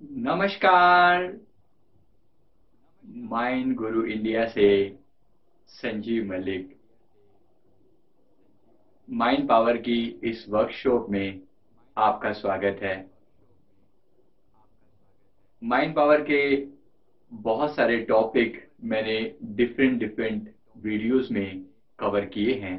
नमस्कार। माइंड गुरु इंडिया से Sanjeev Malik. Mind power की इस वर्कशॉप में आपका स्वागत है। माइंड पावर के बहुत सारे टॉपिक मैंने डिफरेंट वीडियोस में कवर किए हैं।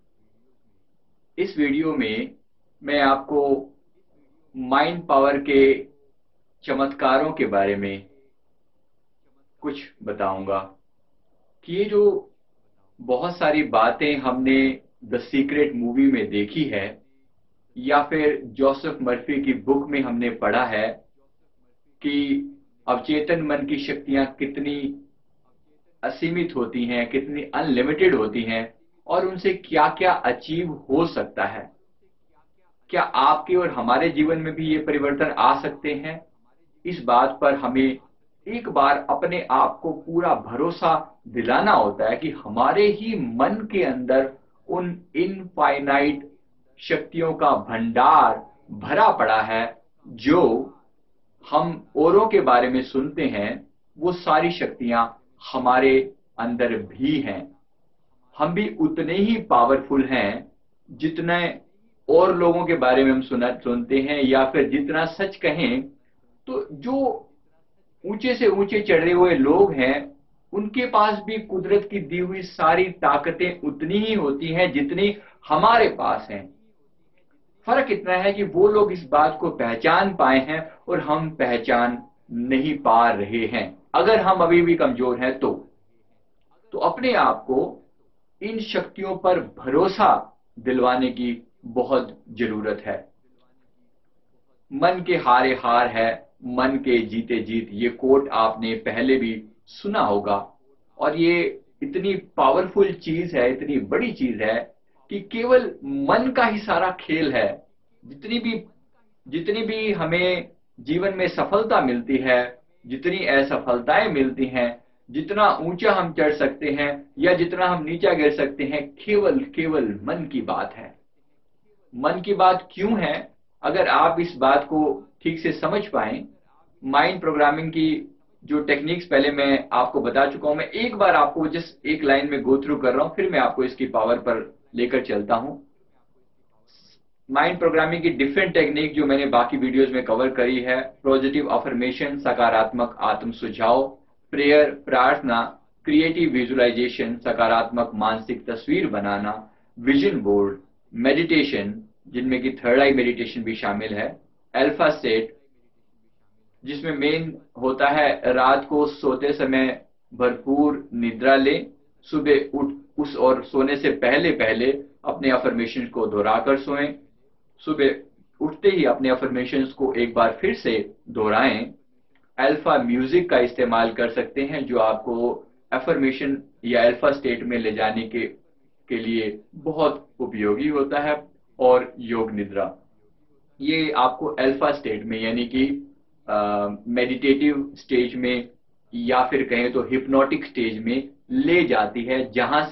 इस वीडियो में मैं आपको माइंड पावर के चमत्कारों के बारे में कुछ बताऊंगा कि ये जो बहुत सारी बातें हमने द सीक्रेट मूवी में देखी है या फिर जोसेफ मर्फी की बुक में हमने पढ़ा है कि अवचेतन मन की शक्तियां कितनी असीमित होती हैं, कितनी अनलिमिटेड होती हैं और उनसे क्या क्या अचीव हो सकता है। क्या आपके और हमारे जीवन में भी ये परिवर्तन आ सकते हैं? इस बात पर हमें एक बार अपने आप को पूरा भरोसा दिलाना होता है कि हमारे ही मन के अंदर उन इनफाइनाइट शक्तियों का भंडार भरा पड़ा है। जो हम औरों के बारे में सुनते हैं वो सारी शक्तियां हमारे अंदर भी हैं। हम भी उतने ही पावरफुल हैं जितने और लोगों के बारे में हम सुनते हैं, या फिर जितना सच कहें तो जो ऊंचे से ऊंचे चढ़े हुए लोग हैं उनके पास भी कुदरत की दी हुई सारी ताकतें उतनी ही होती हैं जितनी हमारे पास हैं। फर्क इतना है कि वो लोग इस बात को पहचान पाए हैं और हम पहचान नहीं पा रहे हैं। अगर हम अभी भी कमजोर हैं तो अपने आप को इन शक्तियों पर भरोसा दिलवाने की बहुत जरूरत है। मन के हारे हार है, मन के जीते जीत, ये कोट आपने पहले भी सुना होगा। और ये इतनी पावरफुल चीज है, इतनी बड़ी चीज है कि केवल मन का ही सारा खेल है। जितनी भी हमें जीवन में सफलता मिलती है, जितनी असफलताएं मिलती हैं, जितना ऊंचा हम चढ़ सकते हैं या जितना हम नीचा गिर सकते हैं, केवल मन की बात है। मन की बात क्यों है? अगर आप इस बात को ठीक से समझ पाएं, माइंड प्रोग्रामिंग की जो टेक्निक्स पहले मैं आपको बता चुका हूं, मैं एक बार आपको जस्ट एक लाइन में गो थ्रू कर रहा हूं, फिर मैं आपको इसकी पावर पर लेकर चलता हूं। माइंड प्रोग्रामिंग की डिफरेंट टेक्निक जो मैंने बाकी वीडियोस में कवर करी है: पॉजिटिव अफर्मेशन, सकारात्मक आत्म सुझाव, प्रेयर प्रार्थना, क्रिएटिव विजुअलाइजेशन, सकारात्मक मानसिक तस्वीर बनाना, विजन बोर्ड, मेडिटेशन जिनमें कि थर्ड आई मेडिटेशन भी शामिल है, अल्फा स्टेट जिसमें मेन होता है रात को सोते समय भरपूर निद्रा लें, सुबह उठ उस और सोने से पहले पहले अपने अफर्मेशन को दोहराकर सोएं, सुबह उठते ही अपने अफर्मेशंस को एक बार फिर से दोहराएं। अल्फा म्यूजिक का इस्तेमाल कर सकते हैं जो आपको अफर्मेशन या अल्फा स्टेट में ले जाने के लिए बहुत उपयोगी होता है। और योग निद्रा, ये आपको अल्फा स्टेट में यानी कि मेडिटेटिव स्टेज में या फिर कहें तो हिप्नोटिक स्टेज में ले जाती है,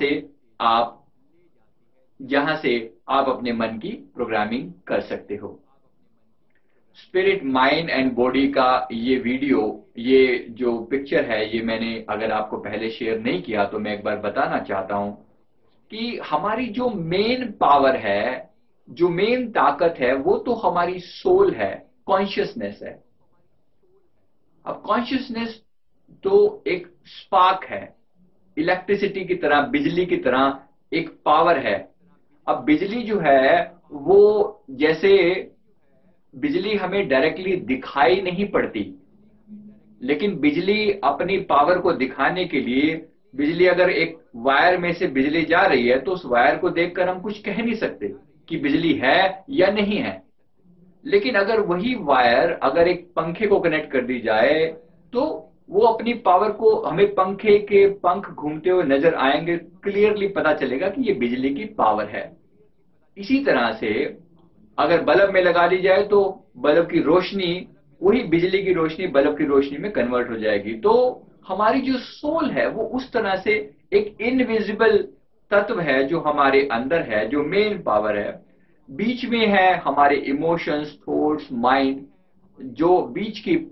जहां से आप अपने मन की प्रोग्रामिंग कर सकते हो। स्पिरिट माइंड एंड बॉडी का ये वीडियो, ये जो पिक्चर है, ये मैंने अगर आपको पहले शेयर नहीं किया तो मैं एक बार बताना चाहता हूं कि हमारी जो मेन पावर है, जो मेन ताकत है, वो तो हमारी सोल है, कॉन्शियसनेस है। अब कॉन्शियसनेस तो एक स्पार्क है, इलेक्ट्रिसिटी की तरह, बिजली की तरह एक पावर है। अब बिजली जो है वो, जैसे बिजली हमें डायरेक्टली दिखाई नहीं पड़ती, लेकिन बिजली अपनी पावर को दिखाने के लिए, बिजली अगर एक वायर में से बिजली जा रही है तो उस वायर को देखकर हम कुछ कह नहीं सकते कि बिजली है या नहीं है। लेकिन अगर वही वायर अगर एक पंखे को कनेक्ट कर दी जाए तो वो अपनी पावर को, हमें पंखे के पंख घूमते हुए नजर आएंगे, क्लियरली पता चलेगा कि ये बिजली की पावर है। इसी तरह से अगर बल्ब में लगा दी जाए तो बल्ब की रोशनी, वही बिजली की रोशनी बल्ब की रोशनी में कन्वर्ट हो जाएगी। तो हमारी जो सोल है वो उस तरह से एक इनविजिबल तत्व है जो हमारे अंदर है, जो मेन पावर है। बीच में है हमारे इमोशंस, थॉट्स, माइंड, जो बीच की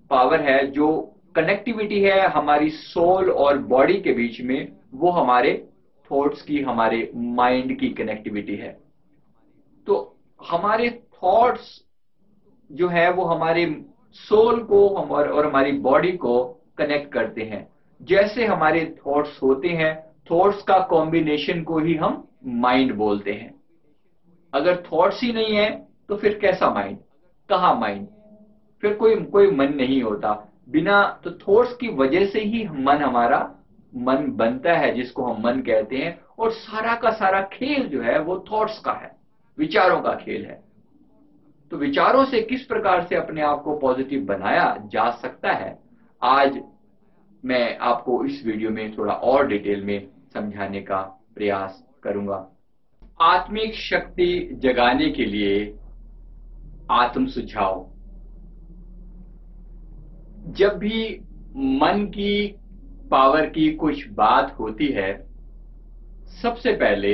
पावर है, जो कनेक्टिविटी है हमारी सोल और बॉडी के बीच में, वो हमारे थॉट्स की, हमारे माइंड की कनेक्टिविटी है। तो हमारे थॉट्स जो है वो हमारे सोल को और हमारी बॉडी को कनेक्ट करते हैं। जैसे हमारे थॉट्स होते हैं, थॉट्स का कॉम्बिनेशन को ही हम माइंड बोलते हैं। अगर थॉट्स ही नहीं है तो फिर कैसा माइंड, कहाँ माइंड, फिर कोई मन नहीं होता। बिना तो थॉट्स की वजह से ही मन, हमारा मन बनता है, जिसको हम मन कहते हैं। और सारा का सारा खेल जो है वो थॉट्स का है, विचारों का खेल है। तो विचारों से किस प्रकार से अपने आप को पॉजिटिव बनाया जा सकता है, आज मैं आपको इस वीडियो में थोड़ा और डिटेल में समझाने का प्रयास करूंगा। आत्मिक शक्ति जगाने के लिए आत्म सुझाव। जब भी मन की पावर की कुछ बात होती है, सबसे पहले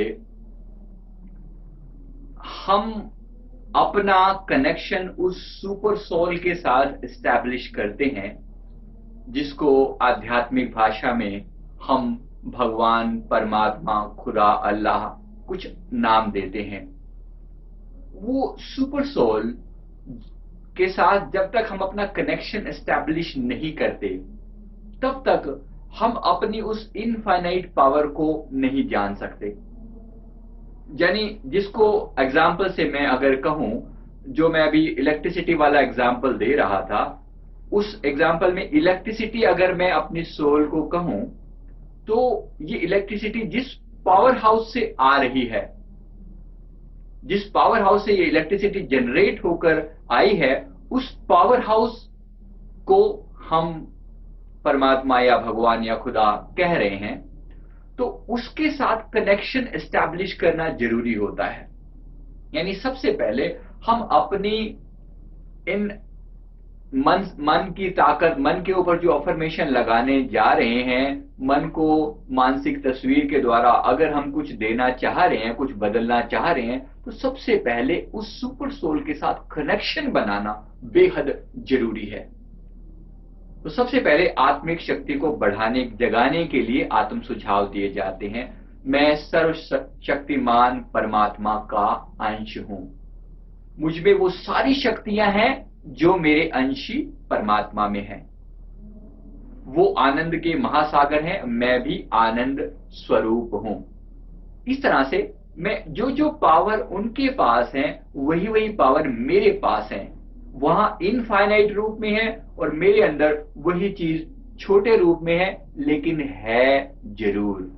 हम अपना कनेक्शन उस सुपर सोल के साथ एस्टैब्लिश करते हैं, जिसको आध्यात्मिक भाषा में हम भगवान, परमात्मा, खुदा, अल्लाह कुछ नाम देते हैं। वो सुपर सोल के साथ जब तक हम अपना कनेक्शन एस्टैब्लिश नहीं करते, तब तक हम अपनी उस इनफाइनाइट पावर को नहीं जान सकते। यानी जिसको एग्जाम्पल से मैं अगर कहूं, जो मैं अभी इलेक्ट्रिसिटी वाला एग्जाम्पल दे रहा था, उस एग्जाम्पल में इलेक्ट्रिसिटी अगर मैं अपनी सोल को कहूं, तो ये इलेक्ट्रिसिटी जिस पावर हाउस से आ रही है, जिस पावर हाउस से ये इलेक्ट्रिसिटी जनरेट होकर आई है, उस पावर हाउस को हम परमात्मा या भगवान या खुदा कह रहे हैं। तो उसके साथ कनेक्शन एस्टैब्लिश करना जरूरी होता है। यानी सबसे पहले हम अपनी इन मन की ताकत, मन के ऊपर जो अफर्मेशन लगाने जा रहे हैं, मन को मानसिक तस्वीर के द्वारा अगर हम कुछ देना चाह रहे हैं, कुछ बदलना चाह रहे हैं, तो सबसे पहले उस सुपर सोल के साथ कनेक्शन बनाना बेहद जरूरी है। तो सबसे पहले आत्मिक शक्ति को बढ़ाने, जगाने के लिए आत्म सुझाव दिए जाते हैं। मैं सर्वशक्तिमान परमात्मा का अंश हूं। मुझ में वो सारी शक्तियां हैं जो मेरे अंशी परमात्मा में हैं। वो आनंद के महासागर हैं, मैं भी आनंद स्वरूप हूं। इस तरह से मैं जो पावर उनके पास है, वही पावर मेरे पास है। वहां इनफाइनाइट रूप में है और मेरे अंदर वही चीज छोटे रूप में है, लेकिन है जरूर।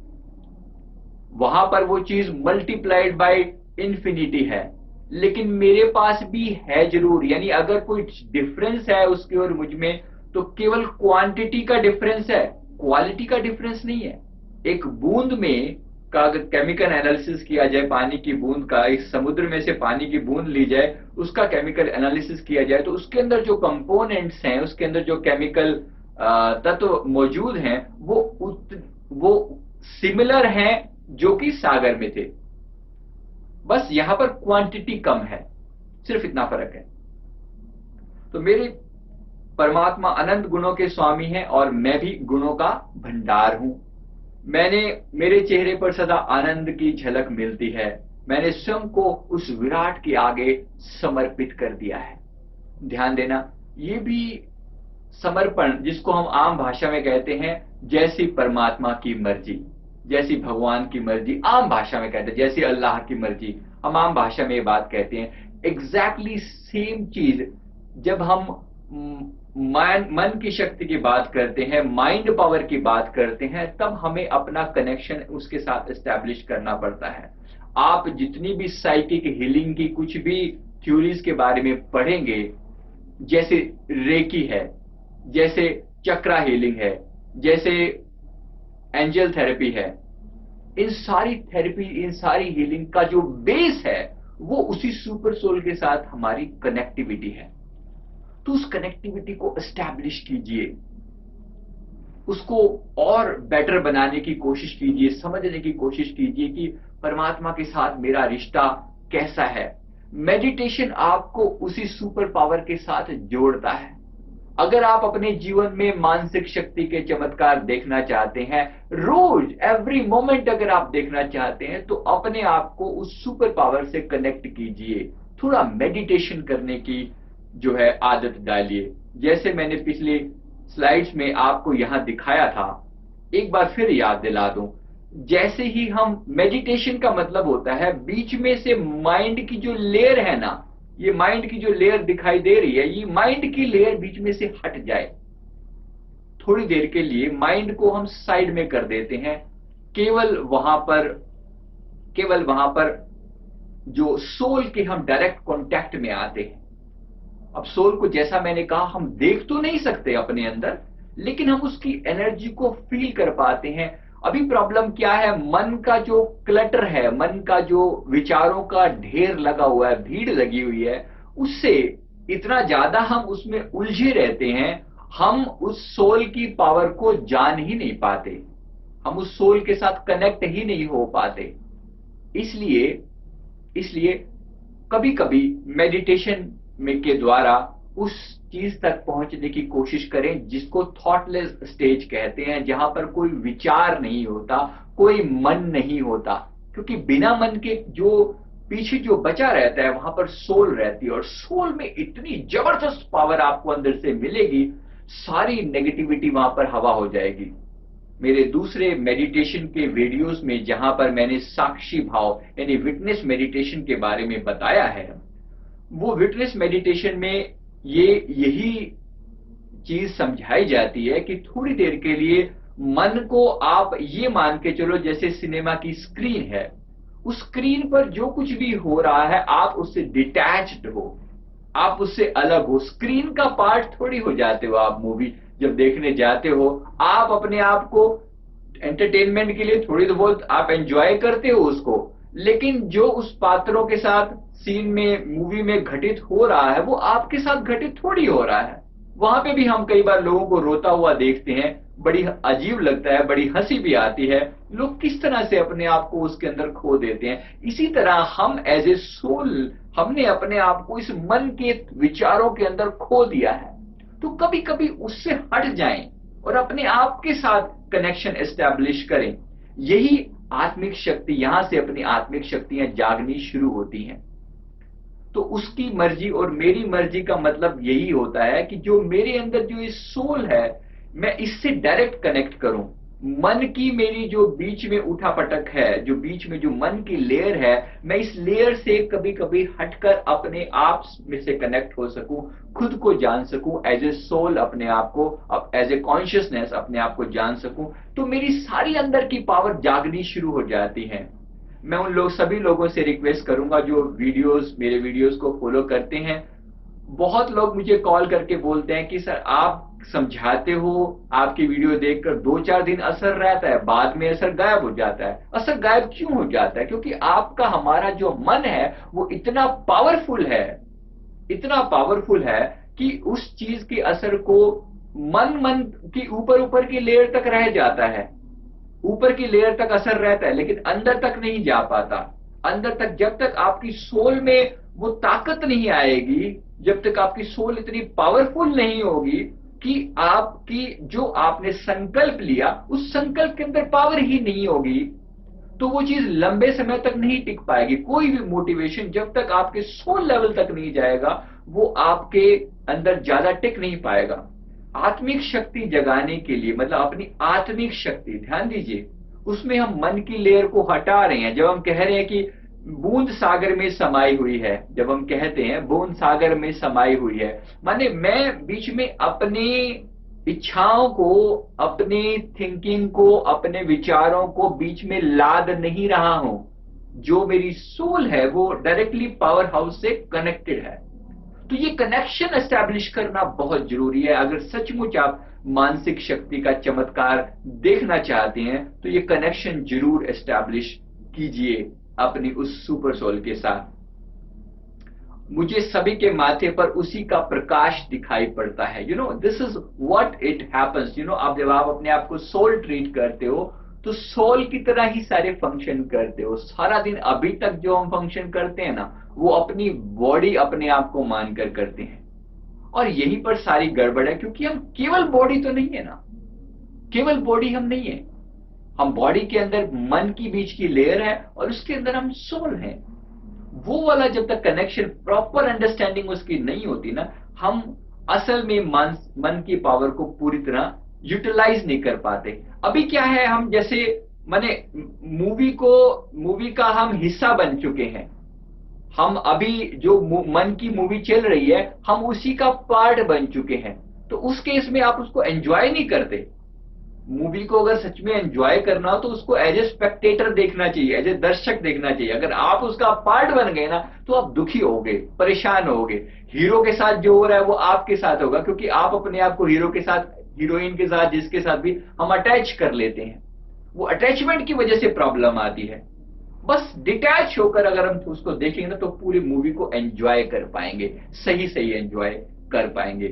वहां पर वो चीज मल्टीप्लाइड बाय इन्फिनिटी है, लेकिन मेरे पास भी है जरूर। यानी अगर कोई डिफरेंस है उसके और मुझ में, तो केवल क्वांटिटी का डिफरेंस है, क्वालिटी का डिफरेंस नहीं है। एक बूंद में का अगर केमिकल एनालिसिस किया जाए, पानी की बूंद का, एक समुद्र में से पानी की बूंद ली जाए, उसका केमिकल एनालिसिस किया जाए, तो उसके अंदर जो कंपोनेंट्स हैं, उसके अंदर जो केमिकल तत्व मौजूद हैं, वो सिमिलर हैं जो कि सागर में थे। बस यहां पर क्वांटिटी कम है, सिर्फ इतना फर्क है। तो मेरे परमात्मा अनंत गुणों के स्वामी हैं और मैं भी गुणों का भंडार हूं। मेरे चेहरे पर सदा आनंद की झलक मिलती है। मैंने स्वयं को उस विराट के आगे समर्पित कर दिया है। ध्यान देना, ये भी समर्पण, जिसको हम आम भाषा में कहते हैं जैसी परमात्मा की मर्जी, जैसी भगवान की मर्जी, आम भाषा में कहते हैं जैसी अल्लाह की मर्जी, हम आम भाषा में ये बात कहते हैं। एग्जैक्टली सेम चीज जब हम मन की शक्ति की बात करते हैं, माइंड पावर की बात करते हैं, तब हमें अपना कनेक्शन उसके साथ एस्टैब्लिश करना पड़ता है। आप जितनी भी साइकिक हीलिंग की कुछ भी थ्योरीज के बारे में पढ़ेंगे, जैसे रेकी है, जैसे चक्रा हीलिंग है, जैसे एंजल थेरेपी है, इन सारी थेरेपी, इन सारी हीलिंग का जो बेस है वो उसी सुपर सोल के साथ हमारी कनेक्टिविटी है। तो उस कनेक्टिविटी को एस्टैब्लिश कीजिए, उसको और बेटर बनाने की कोशिश कीजिए, समझने की कोशिश कीजिए कि परमात्मा के साथ मेरा रिश्ता कैसा है। मेडिटेशन आपको उसी सुपर पावर के साथ जोड़ता है। अगर आप अपने जीवन में मानसिक शक्ति के चमत्कार देखना चाहते हैं, रोज एवरी मोमेंट अगर आप देखना चाहते हैं, तो अपने आप को उस सुपर पावर से कनेक्ट कीजिए। थोड़ा मेडिटेशन करने की जो है आदत डालिए। जैसे मैंने पिछली स्लाइड्स में आपको यहां दिखाया था, एक बार फिर याद दिला दूं। जैसे ही हम मेडिटेशन का मतलब होता है बीच में से माइंड की जो लेयर है ना, ये माइंड की जो लेयर दिखाई दे रही है, ये माइंड की लेयर बीच में से हट जाए। थोड़ी देर के लिए माइंड को हम साइड में कर देते हैं, केवल वहां पर जो सोल के हम डायरेक्ट कांटेक्ट में आते हैं। अब सोल को जैसा मैंने कहा हम देख तो नहीं सकते अपने अंदर, लेकिन हम उसकी एनर्जी को फील कर पाते हैं। अभी प्रॉब्लम क्या है, मन का जो क्लटर है, मन का जो विचारों का ढेर लगा हुआ है, भीड़ लगी हुई है, उससे इतना ज्यादा हम उसमें उलझे रहते हैं, हम उस सोल की पावर को जान ही नहीं पाते, हम उस सोल के साथ कनेक्ट ही नहीं हो पाते। इसलिए कभी कभी मेडिटेशन में के द्वारा उस चीज तक पहुंचने की कोशिश करें जिसको थॉटलेस स्टेज कहते हैं, जहां पर कोई विचार नहीं होता, कोई मन नहीं होता। क्योंकि बिना मन के जो पीछे जो बचा रहता है वहां पर सोल रहती है, और सोल में इतनी जबरदस्त पावर आपको अंदर से मिलेगी, सारी नेगेटिविटी वहां पर हवा हो जाएगी। मेरे दूसरे मेडिटेशन के वीडियोस में जहां पर मैंने साक्षी भाव यानी विटनेस मेडिटेशन के बारे में बताया है, वो विटनेस मेडिटेशन में यही चीज समझाई जाती है कि थोड़ी देर के लिए मन को आप ये मान के चलो जैसे सिनेमा की स्क्रीन है, उस स्क्रीन पर जो कुछ भी हो रहा है आप उससे डिटैच्ड हो, आप उससे अलग हो, स्क्रीन का पार्ट थोड़ी हो जाते हो। आप मूवी जब देखने जाते हो, आप अपने आप को एंटरटेनमेंट के लिए थोड़ी बहुत आप एंजॉय करते हो उसको, लेकिन जो उस पात्रों के साथ सीन में मूवी में घटित हो रहा है वो आपके साथ घटित थोड़ी हो रहा है। वहां पे भी हम कई बार लोगों को रोता हुआ देखते हैं, बड़ी अजीब लगता है, बड़ी हंसी भी आती है, लोग किस तरह से अपने आप को उसके अंदर खो देते हैं। इसी तरह हम एज ए सोल हमने अपने आप को इस मन के विचारों के अंदर खो दिया है। तो कभी कभी उससे हट जाएं और अपने आप के साथ कनेक्शन एस्टैब्लिश करें। यही आत्मिक शक्ति, यहां से अपनी आत्मिक शक्तियां जागनी शुरू होती हैं। तो उसकी मर्जी और मेरी मर्जी का मतलब यही होता है कि जो मेरे अंदर जो ये सोल है, मैं इससे डायरेक्ट कनेक्ट करूं। मन की मेरी जो बीच में उठापटक है, जो बीच में जो मन की लेयर है, मैं इस लेयर से कभी कभी हटकर अपने आप में से कनेक्ट हो सकूं, खुद को जान सकूं, एज ए सोल अपने आप को, एज ए कॉन्शियसनेस अपने आप को जान सकूं। तो मेरी सारी अंदर की पावर जागनी शुरू हो जाती है। मैं उन सभी लोगों से रिक्वेस्ट करूंगा जो मेरे वीडियोस को फॉलो करते हैं। बहुत लोग मुझे कॉल करके बोलते हैं कि सर आप समझाते हो, आपकी वीडियो देखकर 2-4 दिन असर रहता है, बाद में असर गायब हो जाता है। असर गायब क्यों हो जाता है? क्योंकि आपका हमारा जो मन है वो इतना पावरफुल है कि उस चीज के असर को मन की ऊपर की लेयर तक रह जाता है, ऊपर की लेयर तक असर रहता है, लेकिन अंदर तक नहीं जा पाता। अंदर तक जब तक आपकी सोल में वो ताकत नहीं आएगी, जब तक आपकी सोल इतनी पावरफुल नहीं होगी कि आपकी जो आपने संकल्प लिया उस संकल्प के अंदर पावर ही नहीं होगी, तो वो चीज लंबे समय तक नहीं टिक पाएगी। कोई भी मोटिवेशन जब तक आपके सोल लेवल तक नहीं जाएगा वो आपके अंदर ज्यादा टिक नहीं पाएगा। आत्मिक शक्ति जगाने के लिए, मतलब अपनी आत्मिक शक्ति, ध्यान दीजिए, उसमें हम मन की लेयर को हटा रहे हैं। जब हम कह रहे हैं कि बूंद सागर में समाई हुई है, जब हम कहते हैं बूंद सागर में समाई हुई है, माने मैं बीच में अपनी इच्छाओं को, अपनी थिंकिंग को, अपने विचारों को बीच में लाद नहीं रहा हूं। जो मेरी सोल है वो डायरेक्टली पावर हाउस से कनेक्टेड है। तो ये कनेक्शन एस्टैब्लिश करना बहुत जरूरी है। अगर सचमुच आप मानसिक शक्ति का चमत्कार देखना चाहते हैं तो ये कनेक्शन जरूर एस्टैब्लिश कीजिए अपनी उस सुपर सोल के साथ। मुझे सभी के माथे पर उसी का प्रकाश दिखाई पड़ता है। This is what it happens. आप जब आप अपने आप को सोल ट्रीट करते हो तो सोल की तरह ही सारे फंक्शन करते हो। सारा दिन अभी तक जो हम फंक्शन करते हैं ना, वो अपनी बॉडी अपने आप को मानकर करते हैं। और यहीं पर सारी गड़बड़ है, क्योंकि हम केवल बॉडी तो नहीं है ना, केवल बॉडी हम नहीं है। हम बॉडी के अंदर मन की बीच की लेयर है और उसके अंदर हम सोल हैं। वो वाला जब तक कनेक्शन, प्रॉपर अंडरस्टैंडिंग उसकी नहीं होती ना, हम असल में मन की पावर को पूरी तरह यूटिलाइज नहीं कर पाते। अभी क्या है, हम जैसे माने मूवी का हम हिस्सा बन चुके हैं। हम अभी जो मन की मूवी चल रही है, हम उसी का पार्ट बन चुके हैं। तो उस केस में आप उसको एंजॉय नहीं करते। मूवी को अगर सच में एंजॉय करना हो तो उसको एज ए स्पेक्टेटर देखना चाहिए, एज ए दर्शक देखना चाहिए। अगर आप उसका पार्ट बन गए ना, तो आप दुखी होगे, परेशान होगे। हीरो के साथ जो हो रहा है वो आपके साथ होगा, क्योंकि आप अपने आप को हीरो के साथ, हीरोइन के साथ, जिसके साथ भी हम अटैच कर लेते हैं। वो अटैचमेंट की वजह से प्रॉब्लम आती है। बस डिटैच होकर अगर हम उसको देखेंगे ना, तो पूरी मूवी को एंजॉय कर पाएंगे, सही सही एंजॉय कर पाएंगे।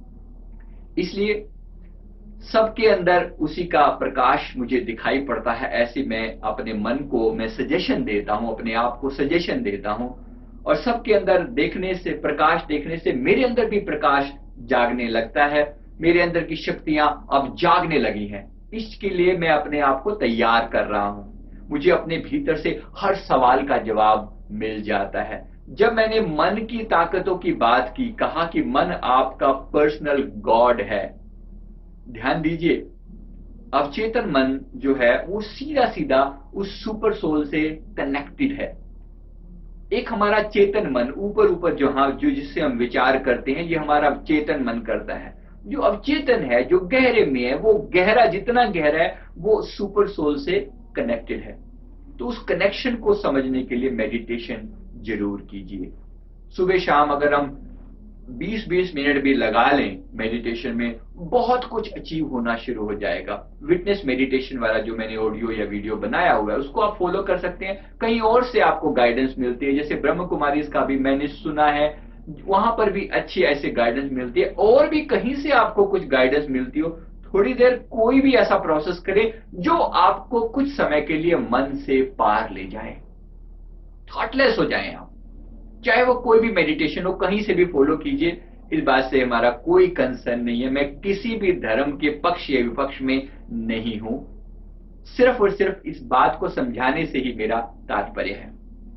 इसलिए सबके अंदर उसी का प्रकाश मुझे दिखाई पड़ता है। ऐसे मैं अपने मन को मैं सजेशन देता हूं, अपने आप को सजेशन देता हूं, और सबके अंदर देखने से, प्रकाश देखने से मेरे अंदर भी प्रकाश जागने लगता है। मेरे अंदर की शक्तियां अब जागने लगी हैं। इसके लिए मैं अपने आप को तैयार कर रहा हूं। मुझे अपने भीतर से हर सवाल का जवाब मिल जाता है। जब मैंने मन की ताकतों की बात की, कहा कि मन आपका पर्सनल गॉड है, ध्यान दीजिए, अवचेतन मन जो है वो सीधा सीधा उस सुपर सोल से कनेक्टेड है। एक हमारा चेतन मन ऊपर ऊपर जो जिससे हम विचार करते हैं, ये हमारा चेतन मन करता है। जो अवचेतन है, जो गहरे में है, वो गहरा, जितना गहरा है वो सुपर सोल से कनेक्टेड है। तो उस कनेक्शन को समझने के लिए मेडिटेशन जरूर कीजिए। सुबह शाम अगर हम 20-20 मिनट भी लगा लें मेडिटेशन में, बहुत कुछ अचीव होना शुरू हो जाएगा। विटनेस मेडिटेशन वाला जो मैंने ऑडियो या वीडियो बनाया हुआ है, उसको आप फॉलो कर सकते हैं। कहीं और से आपको गाइडेंस मिलती है, जैसे ब्रह्म कुमारी का भी मैंने सुना है, वहां पर भी अच्छी ऐसे गाइडेंस मिलती है। और भी कहीं से आपको कुछ गाइडेंस मिलती हो, थोड़ी देर कोई भी ऐसा प्रोसेस करें जो आपको कुछ समय के लिए मन से पार ले जाए, थॉटलेस हो जाए आप। चाहे वो कोई भी मेडिटेशन हो, कहीं से भी फॉलो कीजिए। इस बात से हमारा कोई कंसर्न नहीं है। मैं किसी भी धर्म के पक्ष या विपक्ष में नहीं हूं। सिर्फ और सिर्फ इस बात को समझाने से ही मेरा तात्पर्य है।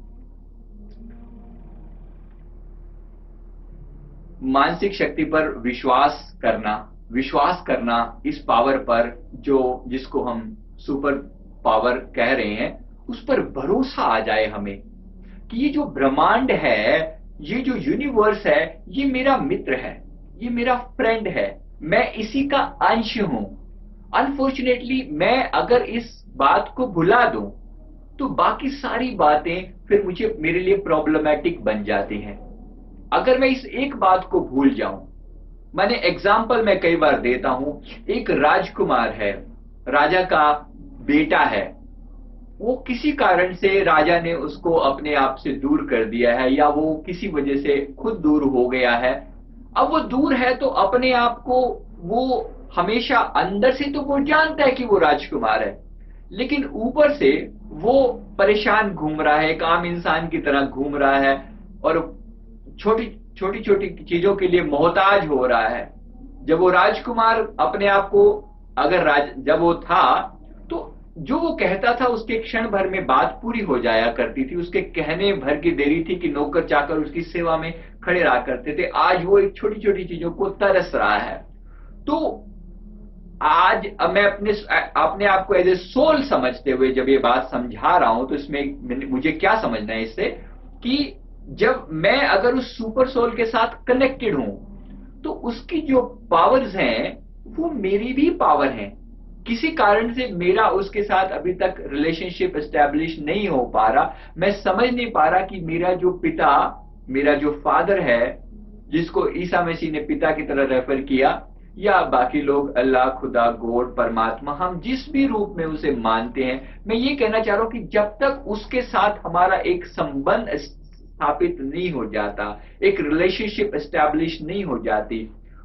मानसिक शक्ति पर विश्वास करना इस पावर पर, जिसको हम सुपर पावर कह रहे हैं, उस पर भरोसा आ जाए हमें कि ये जो ब्रह्मांड है, ये जो यूनिवर्स है, ये मेरा मित्र है, ये मेरा फ्रेंड है, मैं इसी का अंश हूं। अनफॉर्चुनेटली मैं अगर इस बात को भुला दूं तो बाकी सारी बातें फिर मेरे लिए प्रॉब्लमैटिक बन जाती हैं। अगर मैं इस एक बात को भूल जाऊं, मैंने एग्जाम्पल मैं कई बार देता हूं, एक राजकुमार है, राजा का बेटा है, वो किसी कारण से राजा ने उसको अपने आप से दूर कर दिया है, या वो किसी वजह से खुद दूर हो गया है। अब वो दूर है तो अपने आप को वो हमेशा अंदर से तो वो जानता है कि वो राजकुमार है, लेकिन ऊपर से वो परेशान घूम रहा है, एक आम इंसान की तरह घूम रहा है, और छोटी छोटी चीजों के लिए मोहताज हो रहा है। जब वो राजकुमार अपने आप को, जब वो था, तो जो वो कहता था उसके क्षण भर में बात पूरी हो जाया करती थी। उसके कहने भर की देरी थी कि नौकर चाकर उसकी सेवा में खड़े रहा करते थे। आज वो एक छोटी छोटी चीजों को तरस रहा है। तो आज अब मैं अपने आप को एज ए सोल समझते हुए जब ये बात समझा रहा हूं, तो इसमें मुझे क्या समझना है इससे, कि जब मैं अगर उस सुपर सोल के साथ कनेक्टेड हूं, तो उसकी जो पावर्स हैं वो मेरी भी पावर हैं। किसी कारण से मेरा उसके साथ अभी तक रिलेशनशिप एस्टैब्लिश नहीं हो पा रहा। मैं समझ नहीं पा रहा कि मेरा जो पिता, मेरा जो फादर है, जिसको ईसा मसीह ने पिता की तरह रेफर किया, या बाकी लोग अल्लाह, खुदा, गॉड, परमात्मा, हम जिस भी रूप में उसे मानते हैं, मैं ये कहना चाह रहा हूं कि जब तक उसके साथ हमारा एक संबंध स्थापित नहीं हो जाता, एक रिलेशनशिप एस्टैब्लिश नहीं हो जाती,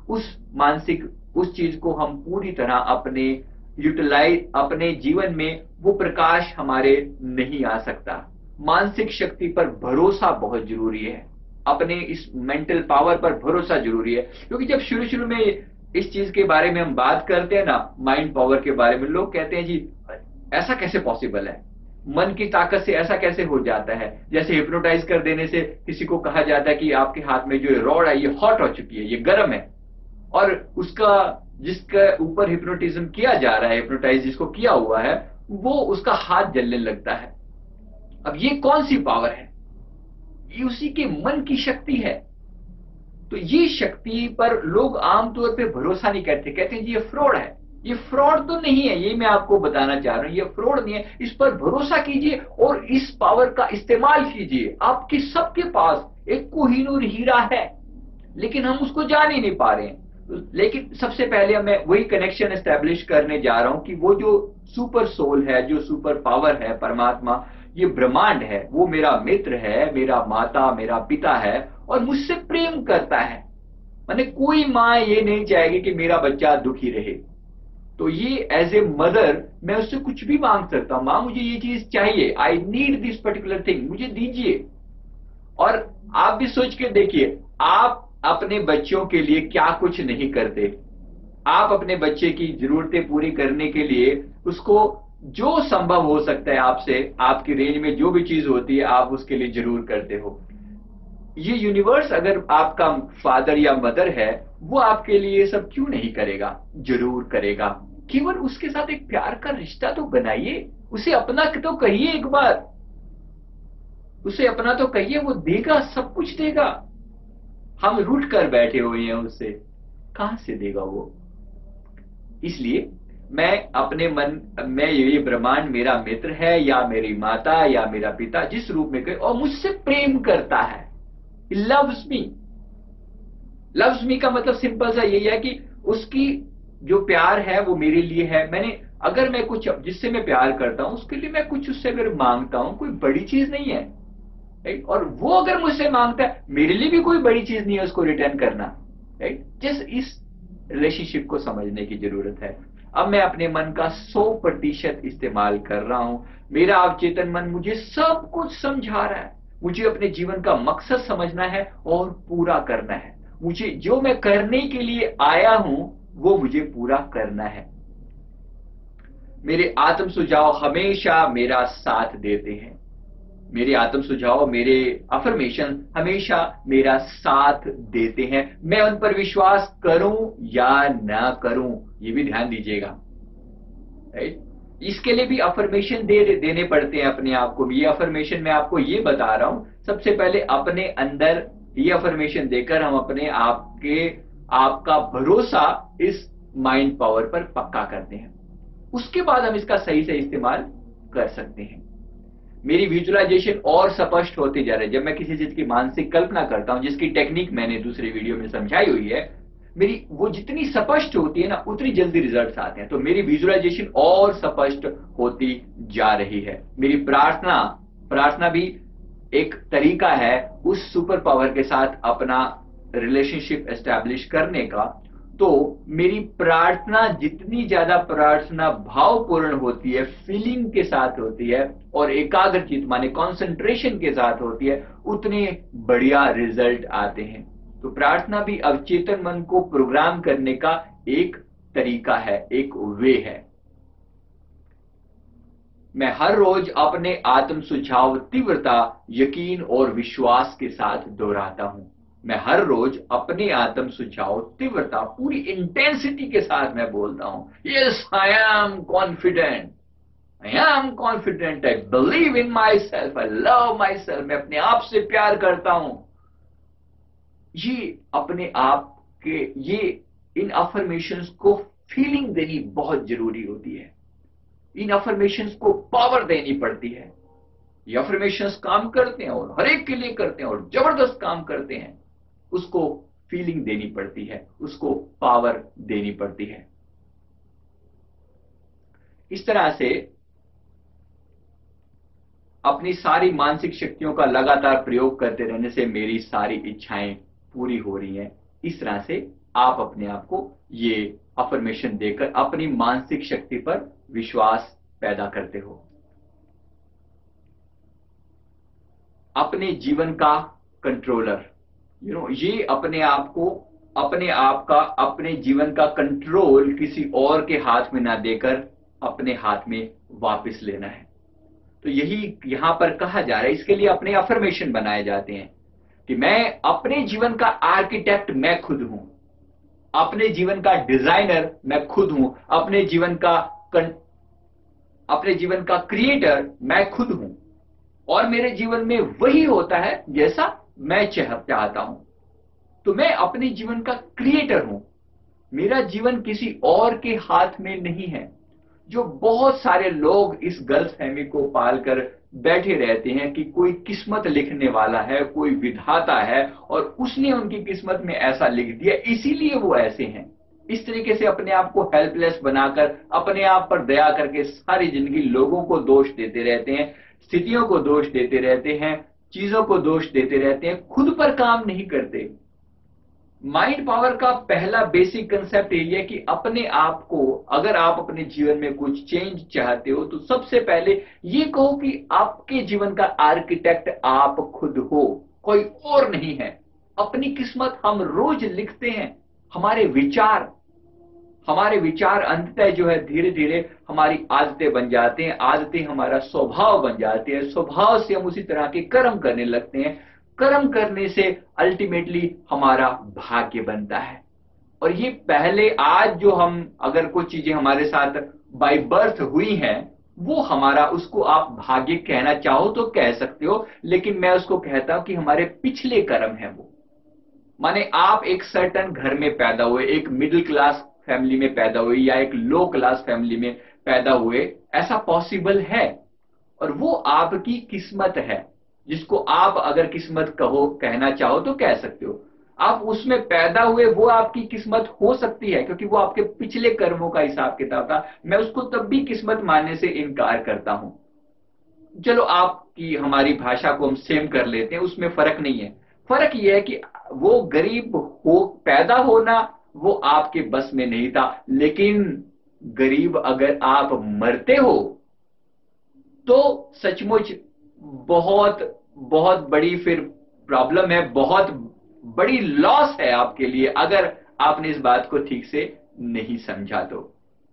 उस चीज को हम पूरी तरह अपने जीवन में वो प्रकाश हमारे नहीं आ सकता। मानसिक शक्ति पर भरोसा बहुत जरूरी है। अपने इस मेंटल पावर पर भरोसा जरूरी है। क्योंकि जब शुरू शुरू में इस चीज के बारे में हम बात करते हैं ना, माइंड पावर के बारे में, लोग कहते हैं जी ऐसा कैसे पॉसिबल है, मन की ताकत से ऐसा कैसे हो जाता है। जैसे हिप्नोटाइज कर देने से किसी को कहा जाता है कि आपके हाथ में जो रॉड है ये हॉट हो चुकी है, ये गर्म है, और उसका जिसके ऊपर हिप्नोटिज्म किया जा रहा है, हिप्नोटाइज जिसको किया हुआ है, वो उसका हाथ जलने लगता है। अब ये कौन सी पावर है? ये उसी के मन की शक्ति है। तो ये शक्ति पर लोग आमतौर पे भरोसा नहीं करते, कहते हैं जी ये फ्रॉड है। ये फ्रॉड तो नहीं है, ये मैं आपको बताना चाह रहा हूं, ये फ्रॉड नहीं है। इस पर भरोसा कीजिए और इस पावर का इस्तेमाल कीजिए। आपके सबके पास एक कोहिनूर हीरा है, लेकिन हम उसको जान ही नहीं पा रहे हैं। लेकिन सबसे पहले मैं वही कनेक्शन एस्टेब्लिश करने जा रहा हूं कि वो जो सुपर सोल है, जो सुपर पावर है, परमात्मा, ये ब्रह्मांड है, वो मेरा मित्र है, मेरा माता, मेरा पिता है, और मुझसे प्रेम करता है। माने कोई माँ ये नहीं चाहेगी कि मेरा बच्चा दुखी रहे। तो ये एज ए मदर मैं उससे कुछ भी मांग सकता हूं, माँ मुझे ये चीज चाहिए, I need this particular thing, मुझे दीजिए। और आप भी सोच के देखिए, आप अपने बच्चों के लिए क्या कुछ नहीं करते। आप अपने बच्चे की जरूरतें पूरी करने के लिए उसको जो संभव हो सकता है आपसे, आपकी रेंज में जो भी चीज होती है, आप उसके लिए जरूर करते हो। ये यूनिवर्स अगर आपका फादर या मदर है, वो आपके लिए ये सब क्यों नहीं करेगा? जरूर करेगा। केवल उसके साथ एक प्यार का रिश्ता तो बनाइए, उसे अपना तो कहिए एक बार, उसे अपना तो कहिए, वो देगा, सब कुछ देगा। हम रूठ कर बैठे हुए हैं उससे, कहां से देगा वो? इसलिए मैं अपने मन में, ये ब्रह्मांड मेरा मित्र है या मेरी माता या मेरा पिता, जिस रूप में कहे, और मुझसे प्रेम करता है, लव्स मी। लव्स मी का मतलब सिंपल सा यही है कि उसकी जो प्यार है वो मेरे लिए है। मैंने अगर मैं कुछ, जिससे मैं प्यार करता हूं, उसके लिए मैं कुछ उससे अगर मांगता हूं, कोई बड़ी चीज नहीं है, राइट? और वो अगर मुझसे मांगता है, मेरे लिए भी कोई बड़ी चीज नहीं है उसको रिटर्न करना, राइट? जिस इस रिलेशनशिप को समझने की जरूरत है। अब मैं अपने मन का 100% इस्तेमाल कर रहा हूं। मेरा अवचेतन मन मुझे सब कुछ समझा रहा है। मुझे अपने जीवन का मकसद समझना है और पूरा करना है। मुझे जो मैं करने के लिए आया हूं वो मुझे पूरा करना है। मेरे आत्म सुझाव हमेशा मेरा साथ देते हैं। मेरे आत्म सुझाव, मेरे अफर्मेशन हमेशा मेरा साथ देते हैं। मैं उन पर विश्वास करूं या ना करूं, ये भी ध्यान दीजिएगा, राइट? इसके लिए भी अफर्मेशन देने पड़ते हैं अपने आप को भी। ये अफर्मेशन मैं आपको ये बता रहा हूं, सबसे पहले अपने अंदर ये अफर्मेशन देकर हम अपने आपका भरोसा इस माइंड पावर पर पक्का करते हैं। उसके बाद हम इसका सही से इस्तेमाल कर सकते हैं। मेरी विजुअलाइजेशन और स्पष्ट होती जा रही है। जब मैं किसी चीज की मानसिक कल्पना करता हूं, जिसकी टेक्निक मैंने दूसरी वीडियो में समझाई हुई है, मेरी वो जितनी स्पष्ट होती है ना, उतनी जल्दी रिजल्ट्स आते हैं। तो मेरी विजुअलाइजेशन और स्पष्ट होती जा रही है। मेरी प्रार्थना भी एक तरीका है उस सुपर पावर के साथ अपना रिलेशनशिप एस्टैब्लिश करने का। तो मेरी प्रार्थना जितनी ज्यादा प्रार्थना भावपूर्ण होती है, फीलिंग के साथ होती है, और एकाग्रचित माने कंसंट्रेशन के साथ होती है, उतने बढ़िया रिजल्ट आते हैं। तो प्रार्थना भी अवचेतन मन को प्रोग्राम करने का एक तरीका है, एक वे है। मैं हर रोज अपने आत्म सुझाव तीव्रता, यकीन और विश्वास के साथ दोहराता हूं। मैं हर रोज अपने आत्म सुझाव तीव्रता, पूरी इंटेंसिटी के साथ मैं बोलता हूं, yes I am confident, I am confident, I believe in myself, I love myself. मैं अपने आप से प्यार करता हूं। ये अपने आप के इन अफर्मेशंस को फीलिंग देनी बहुत जरूरी होती है। इन अफर्मेशंस को पावर देनी पड़ती है। ये अफर्मेशंस काम करते हैं और हर एक के लिए करते हैं और जबरदस्त काम करते हैं। उसको फीलिंग देनी पड़ती है, उसको पावर देनी पड़ती है। इस तरह से अपनी सारी मानसिक शक्तियों का लगातार प्रयोग करते रहने से मेरी सारी इच्छाएं पूरी हो रही हैं। इस तरह से आप अपने आप को ये अफर्मेशन देकर अपनी मानसिक शक्ति पर विश्वास पैदा करते हो। अपने जीवन का कंट्रोलर, ये अपने आप का, अपने जीवन का कंट्रोल किसी और के हाथ में ना देकर अपने हाथ में वापस लेना है। तो यही यहां पर कहा जा रहा है। इसके लिए अपने अफर्मेशन बनाए जाते हैं कि मैं अपने जीवन का आर्किटेक्ट मैं खुद हूं, अपने जीवन का डिजाइनर मैं खुद हूं, अपने जीवन का क्रिएटर मैं खुद हूं, और मेरे जीवन में वही होता है जैसा मैं चाहता हूं। तो मैं अपने जीवन का क्रिएटर हूं, मेरा जीवन किसी और के हाथ में नहीं है। जो बहुत सारे लोग इस गलतफहमी को पालकर बैठे रहते हैं कि कोई किस्मत लिखने वाला है, कोई विधाता है और उसने उनकी किस्मत में ऐसा लिख दिया इसीलिए वो ऐसे हैं। इस तरीके से अपने आप को हेल्पलेस बनाकर, अपने आप पर दया करके सारी जिंदगी लोगों को दोष देते रहते हैं, स्थितियों को दोष देते रहते हैं, चीजों को दोष देते रहते हैं, खुद पर काम नहीं करते। माइंड पावर का पहला बेसिक कंसेप्ट यही है कि अपने आप को, अगर आप अपने जीवन में कुछ चेंज चाहते हो तो सबसे पहले ये कहो कि आपके जीवन का आर्किटेक्ट आप खुद हो, कोई और नहीं है। अपनी किस्मत हम रोज लिखते हैं। हमारे विचार अंततः जो है धीरे धीरे हमारी आदतें बन जाते हैं, आदतें हमारा स्वभाव बन जाती है, स्वभाव से हम उसी तरह के कर्म करने लगते हैं, कर्म करने से अल्टीमेटली हमारा भाग्य बनता है। और ये पहले आज जो हम, अगर कुछ चीजें हमारे साथ बाय बर्थ हुई हैं, वो हमारा, उसको आप भाग्य कहना चाहो तो कह सकते हो, लेकिन मैं उसको कहता हूं कि हमारे पिछले कर्म है वो। माने आप एक सर्टन घर में पैदा हुए, एक मिडिल क्लास फैमिली में पैदा हुए या एक लो क्लास फैमिली में पैदा हुए, ऐसा पॉसिबल है। और वो आपकी किस्मत है, जिसको आप अगर किस्मत कहना चाहो तो कह सकते हो। आप उसमें पैदा हुए, वो आपकी किस्मत हो सकती है क्योंकि वो आपके पिछले कर्मों का हिसाब किताब था। मैं उसको तब भी किस्मत मानने से इनकार करता हूं। चलो आपकी हमारी भाषा को हम सेम कर लेते हैं, उसमें फर्क नहीं है। फर्क यह है कि वो गरीब पैदा होना वो आपके बस में नहीं था, लेकिन गरीब अगर आप मरते हो तो सचमुच बहुत बहुत बड़ी फिर प्रॉब्लम है, बहुत बड़ी लॉस है आपके लिए अगर आपने इस बात को ठीक से नहीं समझा। तो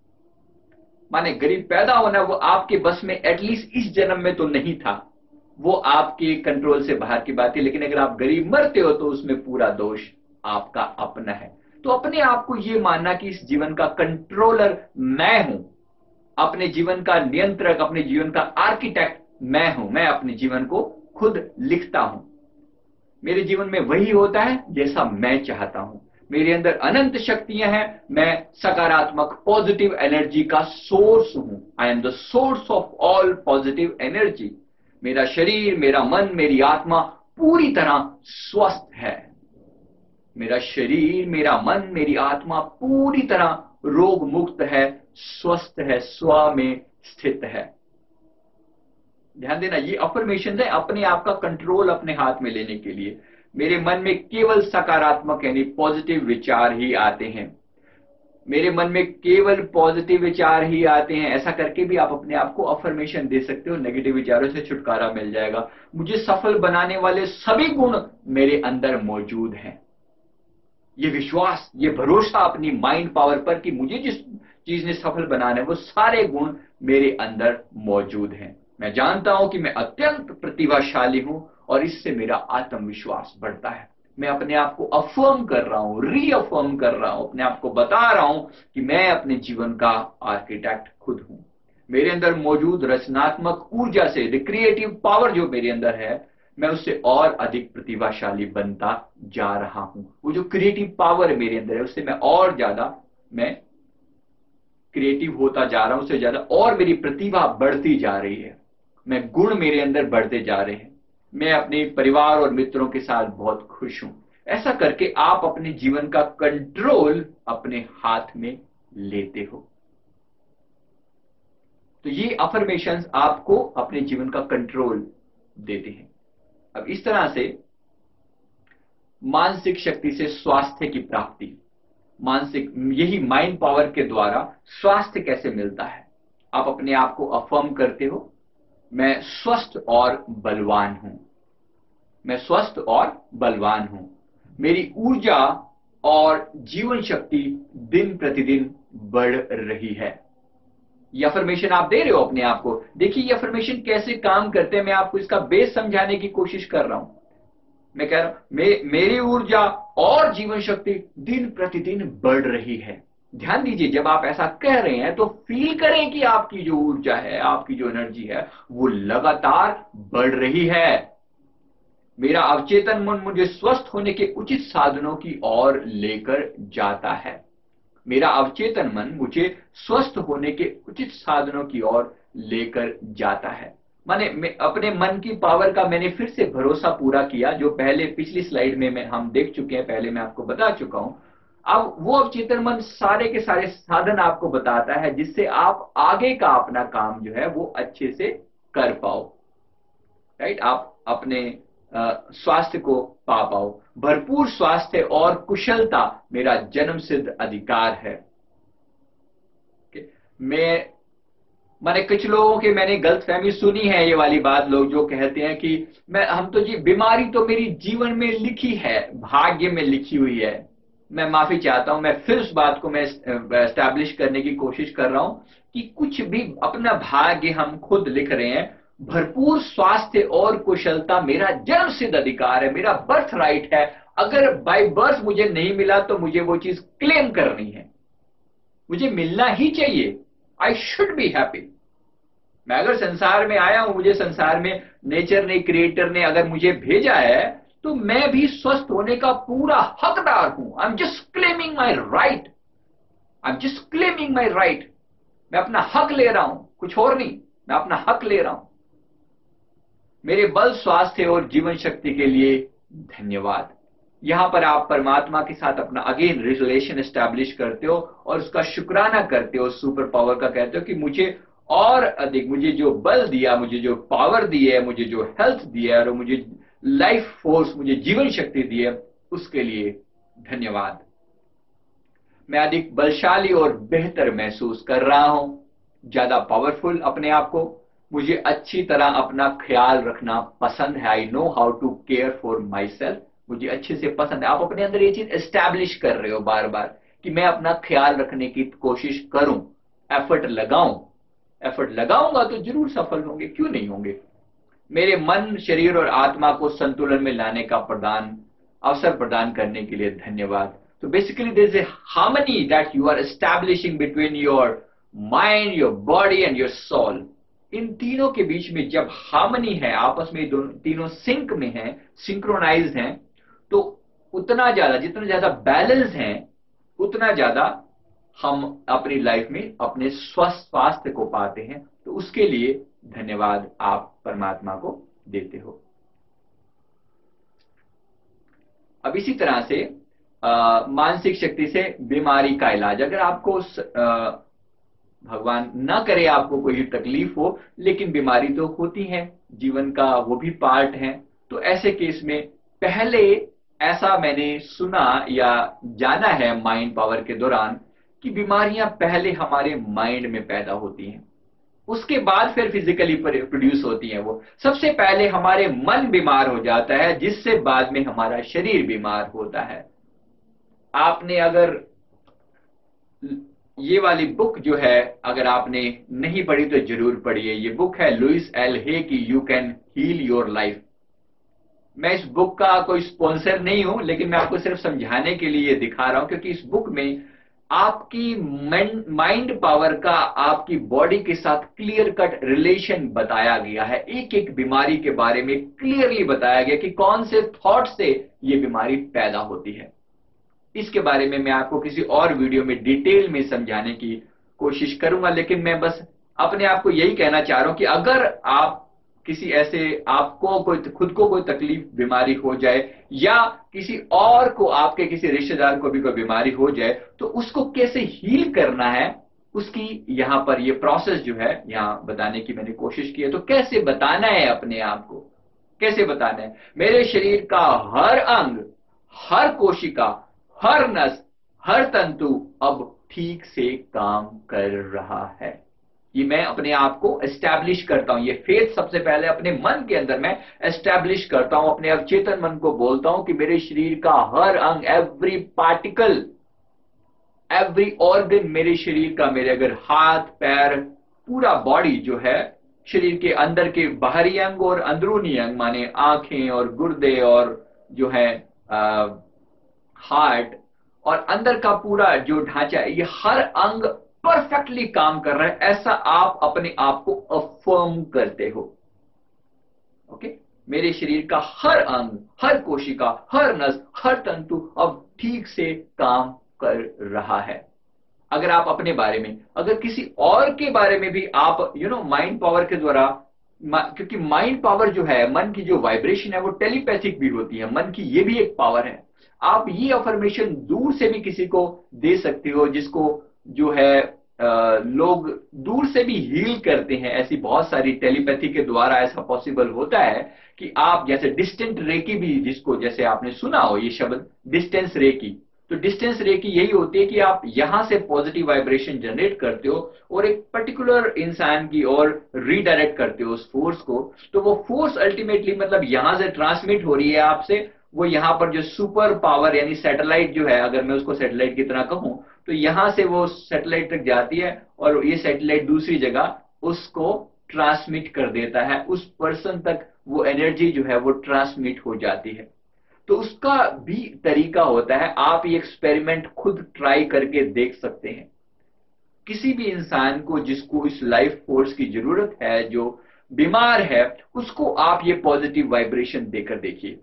माने गरीब पैदा होना वो आपके बस में एटलीस्ट इस जन्म में तो नहीं था, वो आपके कंट्रोल से बाहर की बात है। लेकिन अगर आप गरीब मरते हो तो उसमें पूरा दोष आपका अपना है। तो अपने आप को ये मानना कि इस जीवन का कंट्रोलर मैं हूं, अपने जीवन का नियंत्रक, अपने जीवन का आर्किटेक्ट मैं हूं, मैं अपने जीवन को खुद लिखता हूं, मेरे जीवन में वही होता है जैसा मैं चाहता हूं, मेरे अंदर अनंत शक्तियां हैं, मैं सकारात्मक पॉजिटिव एनर्जी का सोर्स हूं। I am the source of all positive energy. मेरा शरीर, मेरा मन, मेरी आत्मा पूरी तरह स्वस्थ है। मेरा शरीर, मेरा मन, मेरी आत्मा पूरी तरह रोग मुक्त है, स्वस्थ है, स्व में स्थित है। ध्यान देना, ये अफर्मेशन है अपने आप का कंट्रोल अपने हाथ में लेने के लिए। मेरे मन में केवल सकारात्मक यानी पॉजिटिव विचार ही आते हैं, मेरे मन में केवल पॉजिटिव विचार ही आते हैं। ऐसा करके भी आप अपने आप को अफर्मेशन दे सकते हो, नेगेटिव विचारों से छुटकारा मिल जाएगा। मुझे सफल बनाने वाले सभी गुण मेरे अंदर मौजूद हैं। ये विश्वास, ये भरोसा अपनी माइंड पावर पर कि मुझे जिस चीज ने सफल बनाना है वो सारे गुण मेरे अंदर मौजूद हैं। मैं जानता हूं कि मैं अत्यंत प्रतिभाशाली हूं और इससे मेरा आत्मविश्वास बढ़ता है। मैं अपने आप को अफर्म कर रहा हूं, रीअफर्म कर रहा हूं, अपने आप को बता रहा हूं कि मैं अपने जीवन का आर्किटेक्ट खुद हूं। मेरे अंदर मौजूद रचनात्मक ऊर्जा से, द क्रिएटिव पावर जो मेरे अंदर है, मैं उससे और अधिक प्रतिभाशाली बनता जा रहा हूं। वो जो क्रिएटिव पावर मेरे अंदर है उससे मैं और ज्यादा मैं क्रिएटिव होता जा रहा हूं, उससे ज्यादा और मेरी प्रतिभा बढ़ती जा रही है, मैं गुण मेरे अंदर बढ़ते जा रहे हैं, मैं अपने परिवार और मित्रों के साथ बहुत खुश हूं। ऐसा करके आप अपने जीवन का कंट्रोल अपने हाथ में लेते हो। तो ये अफर्मेशंस आपको अपने जीवन का कंट्रोल देते हैं। अब इस तरह से मानसिक शक्ति से स्वास्थ्य की प्राप्ति, मानसिक, यही माइंड पावर के द्वारा स्वास्थ्य कैसे मिलता है। आप अपने आप को अफर्म करते हो, मैं स्वस्थ और बलवान हूं, मैं स्वस्थ और बलवान हूं। मेरी ऊर्जा और जीवन शक्ति दिन प्रतिदिन बढ़ रही है। ये अफर्मेशन आप दे रहे हो अपने आप को। देखिए ये अफर्मेशन कैसे काम करते हैं, मैं आपको इसका बेस समझाने की कोशिश कर रहा हूं। मैं कह रहा हूं मेरी ऊर्जा और जीवन शक्ति दिन प्रतिदिन बढ़ रही है। ध्यान दीजिए, जब आप ऐसा कह रहे हैं तो फील करें कि आपकी जो ऊर्जा है, आपकी जो एनर्जी है, वो लगातार बढ़ रही है। मेरा अवचेतन मन मुझे स्वस्थ होने के उचित साधनों की ओर लेकर जाता है। मेरा अवचेतन मन मुझे स्वस्थ होने के उचित साधनों की ओर लेकर जाता है। माने अपने मन की पावर का मैंने फिर से भरोसा पूरा किया, जो पहले पिछली स्लाइड में हम देख चुके हैं, पहले मैं आपको बता चुका हूं। अब वो अवचेतन मन सारे के सारे साधन आपको बताता है जिससे आप आगे का अपना काम जो है वो अच्छे से कर पाओ। राइट, आप अपने स्वास्थ्य को पा पाओ। भरपूर स्वास्थ्य और कुशलता मेरा जन्म सिद्ध अधिकार है। मैंने कुछ लोगों के मैंने गलतफहमी सुनी है, ये वाली बात, लोग जो कहते हैं कि हम तो जी बीमारी तो मेरी जीवन में लिखी है, भाग्य में लिखी हुई है। मैं माफी चाहता हूं, मैं फिर उस बात को मैं एस्टैब्लिश करने की कोशिश कर रहा हूं कि कुछ भी अपना भाग्य हम खुद लिख रहे हैं। भरपूर स्वास्थ्य और कुशलता मेरा जन्म सिद्ध अधिकार है, मेरा बर्थ राइट है। अगर बाय बर्थ मुझे नहीं मिला तो मुझे वो चीज क्लेम करनी है, मुझे मिलना ही चाहिए। I should be happy. मैं अगर संसार में आया हूं, मुझे संसार में नेचर ने, क्रिएटर ने अगर मुझे भेजा है, तो मैं भी स्वस्थ होने का पूरा हकदार हूं। I am just claiming my right, I am just claiming my right. मैं अपना हक ले रहा हूं, कुछ और नहीं, मैं अपना हक ले रहा हूं। मेरे बल, स्वास्थ्य और जीवन शक्ति के लिए धन्यवाद। यहां पर आप परमात्मा के साथ अपना अगेन रिलेशन एस्टैब्लिश करते हो और उसका शुक्राना करते हो, सुपर पावर का कहते हो कि मुझे और अधिक, मुझे जो बल दिया, मुझे जो पावर दी है, मुझे जो हेल्थ दिया है और मुझे लाइफ फोर्स, मुझे जीवन शक्ति दी है, उसके लिए धन्यवाद। मैं अधिक बलशाली और बेहतर महसूस कर रहा हूं, ज्यादा पावरफुल अपने आप को। मुझे अच्छी तरह अपना ख्याल रखना पसंद है। I know how to care for myself. मुझे अच्छे से पसंद है। आप अपने अंदर ये चीज एस्टैब्लिश कर रहे हो बार बार कि मैं अपना ख्याल रखने की कोशिश करूं, एफर्ट लगाऊं। एफर्ट लगाऊंगा तो जरूर सफल होंगे, क्यों नहीं होंगे। मेरे मन, शरीर और आत्मा को संतुलन में लाने का अवसर प्रदान करने के लिए धन्यवाद। तो basically there is a harmony that you are establishing between your mind, your body and your soul. इन तीनों के बीच में जब हार्मनी है, आपस में तीनों सिंक में है, सिंक्रोनाइज्ड हैं, तो उतना ज्यादा, जितना ज्यादा बैलेंस है, उतना ज्यादा हम अपनी लाइफ में अपने स्वस्थ स्वास्थ्य को पाते हैं। तो उसके लिए धन्यवाद आप परमात्मा को देते हो। अब इसी तरह से मानसिक शक्ति से बीमारी का इलाज। अगर आपको भगवान ना करे आपको कोई तकलीफ हो, लेकिन बीमारी तो होती है, जीवन का वो भी पार्ट है, तो ऐसे केस में पहले ऐसा मैंने सुना या जाना है माइंड पावर के दौरान कि बीमारियां पहले हमारे माइंड में पैदा होती हैं, उसके बाद फिर फिजिकली प्रोड्यूस होती हैं। वो सबसे पहले हमारे मन बीमार हो जाता है, जिससे बाद में हमारा शरीर बीमार होता है। आपने अगर ये वाली बुक जो है, अगर आपने नहीं पढ़ी तो जरूर पढ़िए। ये बुक है लुइस एल हे की you can heal your life. मैं इस बुक का कोई स्पॉन्सर नहीं हूं, लेकिन मैं आपको सिर्फ समझाने के लिए दिखा रहा हूं, क्योंकि इस बुक में आपकी माइंड पावर का आपकी बॉडी के साथ क्लियर कट रिलेशन बताया गया है। एक एक बीमारी के बारे में क्लियरली बताया गया कि कौन से थॉट से ये बीमारी पैदा होती है। इसके बारे में मैं आपको किसी और वीडियो में डिटेल में समझाने की कोशिश करूंगा, लेकिन मैं बस अपने आप को यही कहना चाह रहा हूं कि अगर आप किसी ऐसे, आपको खुद को कोई तकलीफ, बीमारी हो जाए, या किसी और को, आपके किसी रिश्तेदार को भी कोई बीमारी हो जाए, तो उसको कैसे हील करना है, उसकी यहां पर ये प्रोसेस जो है यहां बताने की मैंने कोशिश की है। तो कैसे बताना है अपने आप को, कैसे बताना है। मेरे शरीर का हर अंग, हर कोशिका, हर नस, हर तंतु अब ठीक से काम कर रहा है। ये मैं अपने आप को एस्टैब्लिश करता हूं, ये फेथ सबसे पहले अपने मन के अंदर मैं एस्टैब्लिश करता हूं, अपने अवचेतन मन को बोलता हूं कि मेरे शरीर का हर अंग, एवरी पार्टिकल, एवरी ऑर्गन मेरे शरीर का, मेरे अगर हाथ पैर पूरा बॉडी जो है, शरीर के अंदर के बाहरी अंग और अंदरूनी अंग माने आंखें और गुर्दे और जो है हार्ट और अंदर का पूरा जो ढांचा है, ये हर अंग परफेक्टली काम कर रहा है, ऐसा आप अपने आप को अफर्म करते हो। ओके, मेरे शरीर का हर अंग, हर कोशिका, हर नस, हर तंतु अब ठीक से काम कर रहा है। अगर आप अपने बारे में, अगर किसी और के बारे में भी आप माइंड पावर के द्वारा, क्योंकि माइंड पावर जो है, मन की जो वाइब्रेशन है वो टेलीपैथिक भी होती है, मन की ये भी एक पावर है। आप ये अफर्मेशन दूर से भी किसी को दे सकते हो, जिसको जो है लोग दूर से भी हील करते हैं। ऐसी बहुत सारी टेलीपैथी के द्वारा ऐसा पॉसिबल होता है कि आप जैसे डिस्टेंट रेकी भी, जिसको जैसे आपने सुना हो ये शब्द डिस्टेंस रेकी, तो डिस्टेंस रेकी यही होती है कि आप यहां से पॉजिटिव वाइब्रेशन जनरेट करते हो और एक पर्टिकुलर इंसान की ओर रीडायरेक्ट करते हो उस फोर्स को, तो वो फोर्स अल्टीमेटली मतलब यहां से ट्रांसमिट हो रही है आपसे, वो यहां पर जो सुपर पावर यानी सैटेलाइट जो है, अगर मैं उसको सैटेलाइट की तरह कहूं, तो यहां से वो सैटेलाइट तक जाती है और ये सैटेलाइट दूसरी जगह उसको ट्रांसमिट कर देता है, उस पर्सन तक वो एनर्जी जो है वो ट्रांसमिट हो जाती है। तो उसका भी तरीका होता है, आप ये एक्सपेरिमेंट खुद ट्राई करके देख सकते हैं। किसी भी इंसान को जिसको इस लाइफ फोर्स की जरूरत है, जो बीमार है, उसको आप ये पॉजिटिव वाइब्रेशन देकर देखिए।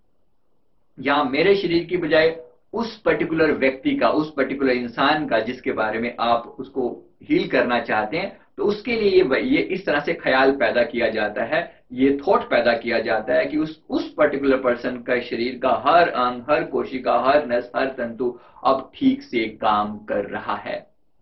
यहां मेरे शरीर की बजाय उस पर्टिकुलर व्यक्ति का, उस पर्टिकुलर इंसान का जिसके बारे में आप उसको हील करना चाहते हैं, तो उसके लिए ये इस तरह से ख्याल पैदा किया जाता है, ये थॉट पैदा किया जाता है कि उस पर्टिकुलर पर्सन का शरीर का हर अंग, हर कोशिका, हर नस, हर तंतु अब ठीक से काम कर रहा है।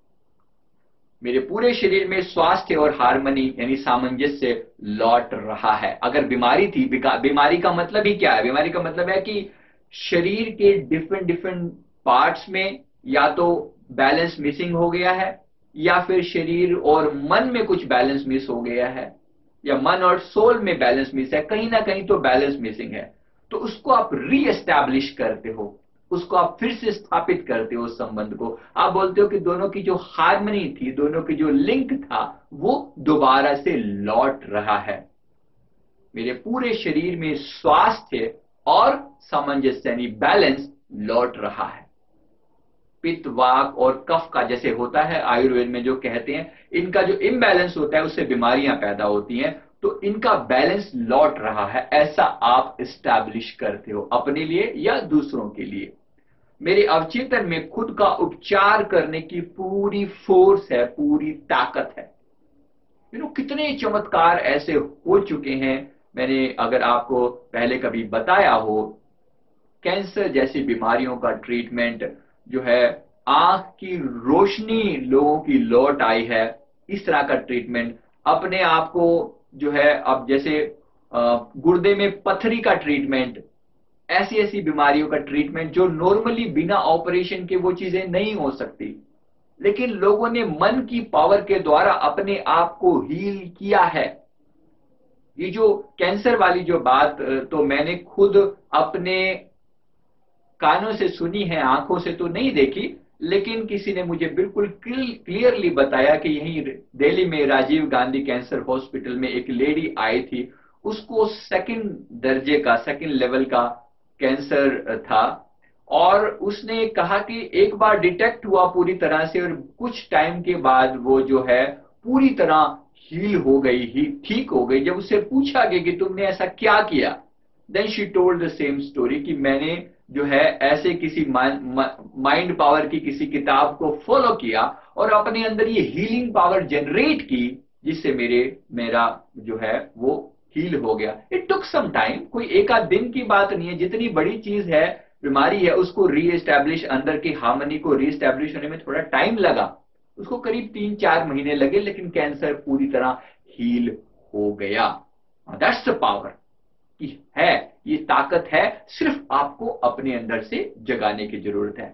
मेरे पूरे शरीर में स्वास्थ्य और हार्मनी यानी सामंजस्य लौट रहा है। अगर बीमारी थी, बीमारी का मतलब ही क्या है? बीमारी का मतलब है कि शरीर के डिफरेंट डिफरेंट पार्ट्स में या तो बैलेंस मिसिंग हो गया है, या फिर शरीर और मन में कुछ बैलेंस मिस हो गया है, या मन और सोल में बैलेंस मिस है, कहीं ना कहीं तो बैलेंस मिसिंग है। तो उसको आप री एस्टैब्लिश करते हो, उसको आप फिर से स्थापित करते हो, उस संबंध को आप बोलते हो कि दोनों की जो हार्मनी थी, दोनों की जो लिंक था, वो दोबारा से लौट रहा है। मेरे पूरे शरीर में स्वास्थ्य और सामंजस्य यानी बैलेंस लौट रहा है। पित्त, वात और कफ का जैसे होता है आयुर्वेद में जो कहते हैं, इनका जो इम्बैलेंस होता है उससे बीमारियां पैदा होती हैं, तो इनका बैलेंस लौट रहा है, ऐसा आप एस्टैब्लिश करते हो अपने लिए या दूसरों के लिए। मेरे अवचेतन में खुद का उपचार करने की पूरी फोर्स है, पूरी ताकत है। कितने चमत्कार ऐसे हो चुके हैं, मैंने अगर आपको पहले कभी बताया हो, कैंसर जैसी बीमारियों का ट्रीटमेंट जो है, आंख की रोशनी लोगों की लौट आई है, इस तरह का ट्रीटमेंट अपने आप को जो है, अब जैसे गुर्दे में पथरी का ट्रीटमेंट, ऐसी ऐसी बीमारियों का ट्रीटमेंट जो नॉर्मली बिना ऑपरेशन के वो चीजें नहीं हो सकती, लेकिन लोगों ने मन की पावर के द्वारा अपने आप को हील किया है। ये जो कैंसर वाली जो बात, तो मैंने खुद अपने कानों से सुनी है, आंखों से तो नहीं देखी, लेकिन किसी ने मुझे बिल्कुल क्लियरली बताया कि यहीं दिल्ली में राजीव गांधी कैंसर हॉस्पिटल में एक लेडी आई थी, उसको सेकंड दर्जे का, सेकंड लेवल का कैंसर था, और उसने कहा कि एक बार डिटेक्ट हुआ पूरी तरह से, और कुछ टाइम के बाद वो जो है पूरी तरह हील हो गई, ही ठीक हो गई। जब उससे पूछा गया कि तुमने ऐसा क्या किया, then she told the same story कि मैंने जो है ऐसे किसी माइंड पावर की किसी किताब को फॉलो किया और अपने अंदर ये हीलिंग पावर जनरेट की, जिससे मेरा जो है वो हील हो गया। इट टुक सम टाइम, कोई एक आध दिन की बात नहीं है, जितनी बड़ी चीज है, बीमारी है, उसको रीएस्टैब्लिश, अंदर की हार्मनी को रीएस्टैब्लिश होने में थोड़ा टाइम लगा, उसको करीब 3-4 महीने लगे, लेकिन कैंसर पूरी तरह हील हो गया। दैट्स द पावर की है, ये ताकत है, सिर्फ आपको अपने अंदर से जगाने की जरूरत है।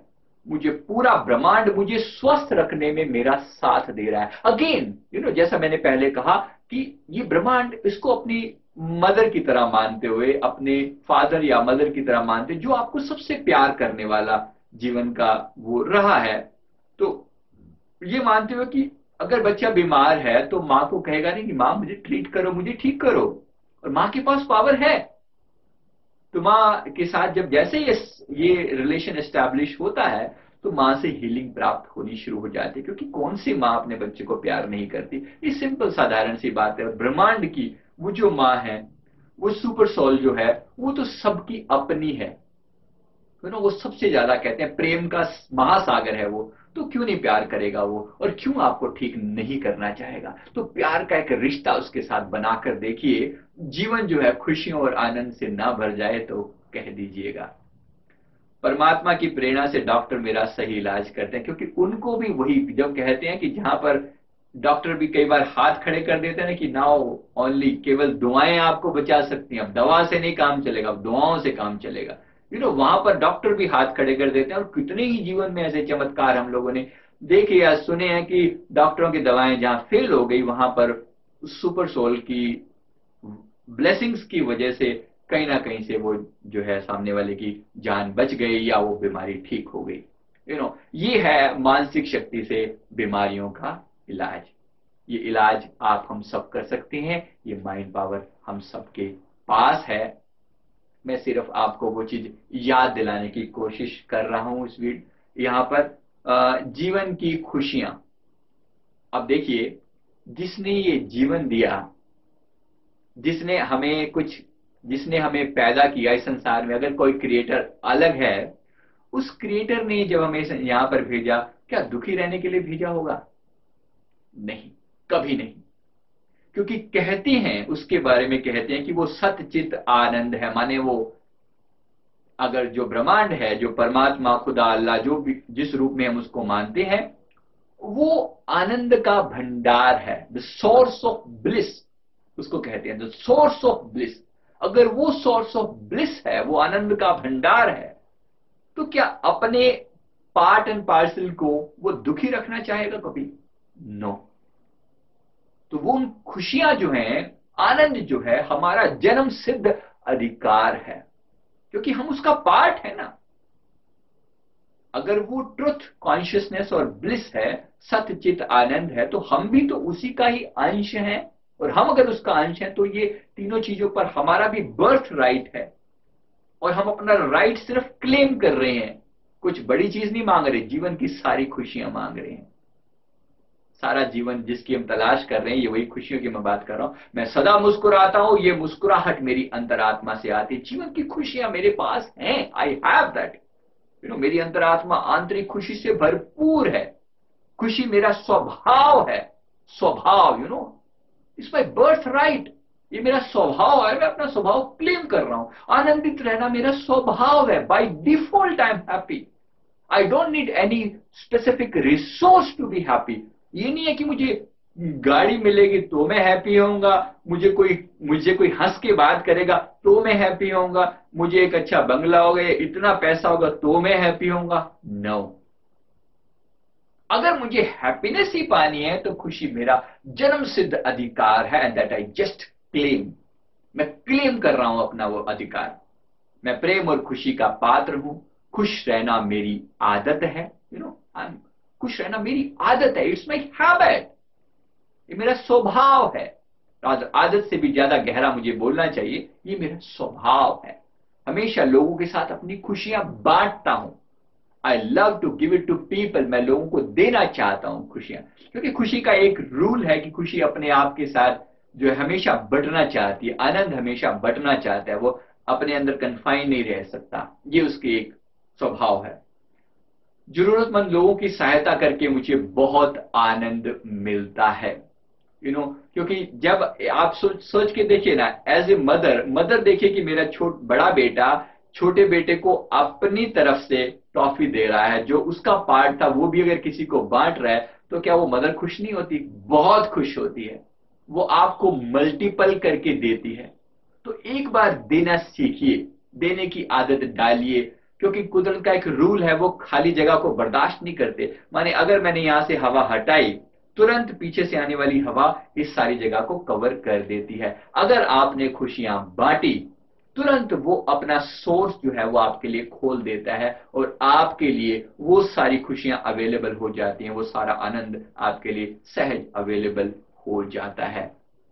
मुझे पूरा ब्रह्मांड मुझे स्वस्थ रखने में मेरा साथ दे रहा है। अगेन जैसा मैंने पहले कहा कि ये ब्रह्मांड इसको अपनी मदर की तरह मानते हुए, अपने फादर या मदर की तरह मानते, जो आपको सबसे प्यार करने वाला जीवन का वो रहा है। तो ये मानते हुए कि अगर बच्चा बीमार है तो माँ को कहेगा नहीं कि माँ मुझे ट्रीट करो, मुझे ठीक करो, और माँ के पास पावर है। तो माँ के साथ जब जैसे ये रिलेशन एस्टैब्लिश होता है तो माँ से हीलिंग प्राप्त होनी शुरू हो जाती है, क्योंकि कौन सी माँ अपने बच्चे को प्यार नहीं करती। ये सिंपल साधारण सी बात है। और ब्रह्मांड की वो जो माँ है, वो सुपर सोल जो है, वो तो सबकी अपनी है। तो ना वो सबसे ज्यादा कहते हैं प्रेम का महासागर है वो, तो क्यों नहीं प्यार करेगा वो, और क्यों आपको ठीक नहीं करना चाहेगा। तो प्यार का एक रिश्ता उसके साथ बनाकर देखिए, जीवन जो है खुशियों और आनंद से ना भर जाए तो कह दीजिएगा। परमात्मा की प्रेरणा से डॉक्टर मेरा सही इलाज करते हैं, क्योंकि उनको भी वही जब कहते हैं कि जहां पर डॉक्टर भी कई बार हाथ खड़े कर देते हैं ना कि नाउ ओनली, केवल दुआएं आपको बचा सकती हैं, अब दवा से नहीं काम चलेगा, अब दुआओं से काम चलेगा। वहां पर डॉक्टर भी हाथ खड़े कर देते हैं। और कितने ही जीवन में ऐसे चमत्कार हम लोगों ने देखे या सुने हैं कि डॉक्टरों की दवाएं जहां फेल हो गई, वहां पर सुपर सोल की ब्लेसिंग्स की वजह से कहीं ना कहीं से वो जो है सामने वाले की जान बच गई या वो बीमारी ठीक हो गई। ये है मानसिक शक्ति से बीमारियों का इलाज। ये इलाज आप हम सब कर सकते हैं, ये माइंड पावर हम सबके पास है। मैं सिर्फ आपको वो चीज याद दिलाने की कोशिश कर रहा हूं इस यहां पर। जीवन की खुशियां, अब देखिए, जिसने ये जीवन दिया, जिसने हमें पैदा किया इस संसार में, अगर कोई क्रिएटर अलग है, उस क्रिएटर ने जब हमें यहां पर भेजा, क्या दुखी रहने के लिए भेजा होगा? नहीं, कभी नहीं। क्योंकि कहते हैं, उसके बारे में कहते हैं कि वो सतचित आनंद है। माने वो, अगर जो ब्रह्मांड है, जो परमात्मा, खुदा, अल्लाह, जो भी जिस रूप में हम उसको मानते हैं, वो आनंद का भंडार है। द सोर्स ऑफ ब्लिस उसको कहते हैं, द सोर्स ऑफ ब्लिस। अगर वो सोर्स ऑफ ब्लिस है, वो आनंद का भंडार है, तो क्या अपने पार्ट एंड पार्सल को वो दुखी रखना चाहेगा कभी? नो। तो वो खुशियां जो हैं, आनंद जो है, हमारा जन्म सिद्ध अधिकार है, क्योंकि हम उसका पार्ट है ना। अगर वो ट्रुथ, कॉन्शियसनेस और ब्लिस है, सतचित आनंद है, तो हम भी तो उसी का ही अंश हैं। और हम अगर उसका अंश हैं, तो ये तीनों चीजों पर हमारा भी बर्थ राइट है। और हम अपना राइट सिर्फ क्लेम कर रहे हैं, कुछ बड़ी चीज नहीं मांग रहे, जीवन की सारी खुशियां मांग रहे हैं। सारा जीवन जिसकी हम तलाश कर रहे हैं, ये वही खुशियों की मैं बात कर रहा हूं। मैं सदा मुस्कुराता हूं, ये मुस्कुराहट मेरी अंतरात्मा से आती है। जीवन की खुशियां मेरे पास हैं, आई हैव दैट। मेरी अंतरात्मा आंतरिक खुशी से भरपूर है। खुशी मेरा स्वभाव है। स्वभाव, इट्स माय बर्थ राइट। ये मेरा स्वभाव है, मैं अपना स्वभाव क्लेम कर रहा हूं। आनंदित रहना मेरा स्वभाव है। By default I am happy. I don't need any specific resource to be happy. ये नहीं है कि मुझे गाड़ी मिलेगी तो मैं हैप्पी होऊंगा, मुझे कोई हंस के बात करेगा तो मैं हैप्पी होऊंगा, मुझे एक अच्छा बंगला होगा, इतना पैसा होगा तो मैं हैप्पी होऊंगा। नो। अगर मुझे हैप्पीनेस ही पानी है, तो खुशी मेरा जन्म सिद्ध अधिकार है, and that I just claim. मैं क्लेम कर रहा हूं अपना वो अधिकार। मैं प्रेम और खुशी का पात्र हूं। खुश रहना मेरी आदत है। खुश रहना मेरी आदत है। It's my habit. ये मेरा स्वभाव है। आदत से भी ज्यादा गहरा मुझे बोलना चाहिए, ये मेरा स्वभाव है। हमेशा लोगों के साथ अपनी खुशियां बांटता हूं। I love to give it to people. मैं लोगों को देना चाहता हूं खुशियां, क्योंकि खुशी का एक रूल है कि खुशी अपने आप के साथ जो है हमेशा बंटना चाहती है। आनंद हमेशा बंटना चाहता है, वो अपने अंदर कन्फाइन नहीं रह सकता। ये उसके एक स्वभाव है। जरूरतमंद लोगों की सहायता करके मुझे बहुत आनंद मिलता है। क्योंकि जब आप सोच के देखिए ना, एज ए मदर देखिए कि मेरा बड़ा बेटा छोटे बेटे को अपनी तरफ से टॉफी दे रहा है, जो उसका पार्ट था वो भी अगर किसी को बांट रहा है, तो क्या वो मदर खुश नहीं होती? बहुत खुश होती है। वो आपको मल्टीपल करके देती है। तो एक बार देना सीखिए, देने की आदत डालिए। क्योंकि कुदरत का एक रूल है, वो खाली जगह को बर्दाश्त नहीं करते। माने अगर मैंने यहां से हवा हटाई, तुरंत पीछे से आने वाली हवा इस सारी जगह को कवर कर देती है। अगर आपने खुशियां बांटी, तुरंत वो अपना सोर्स जो है वो आपके लिए खोल देता है और आपके लिए वो सारी खुशियां अवेलेबल हो जाती हैं, वो सारा आनंद आपके लिए सहज अवेलेबल हो जाता है।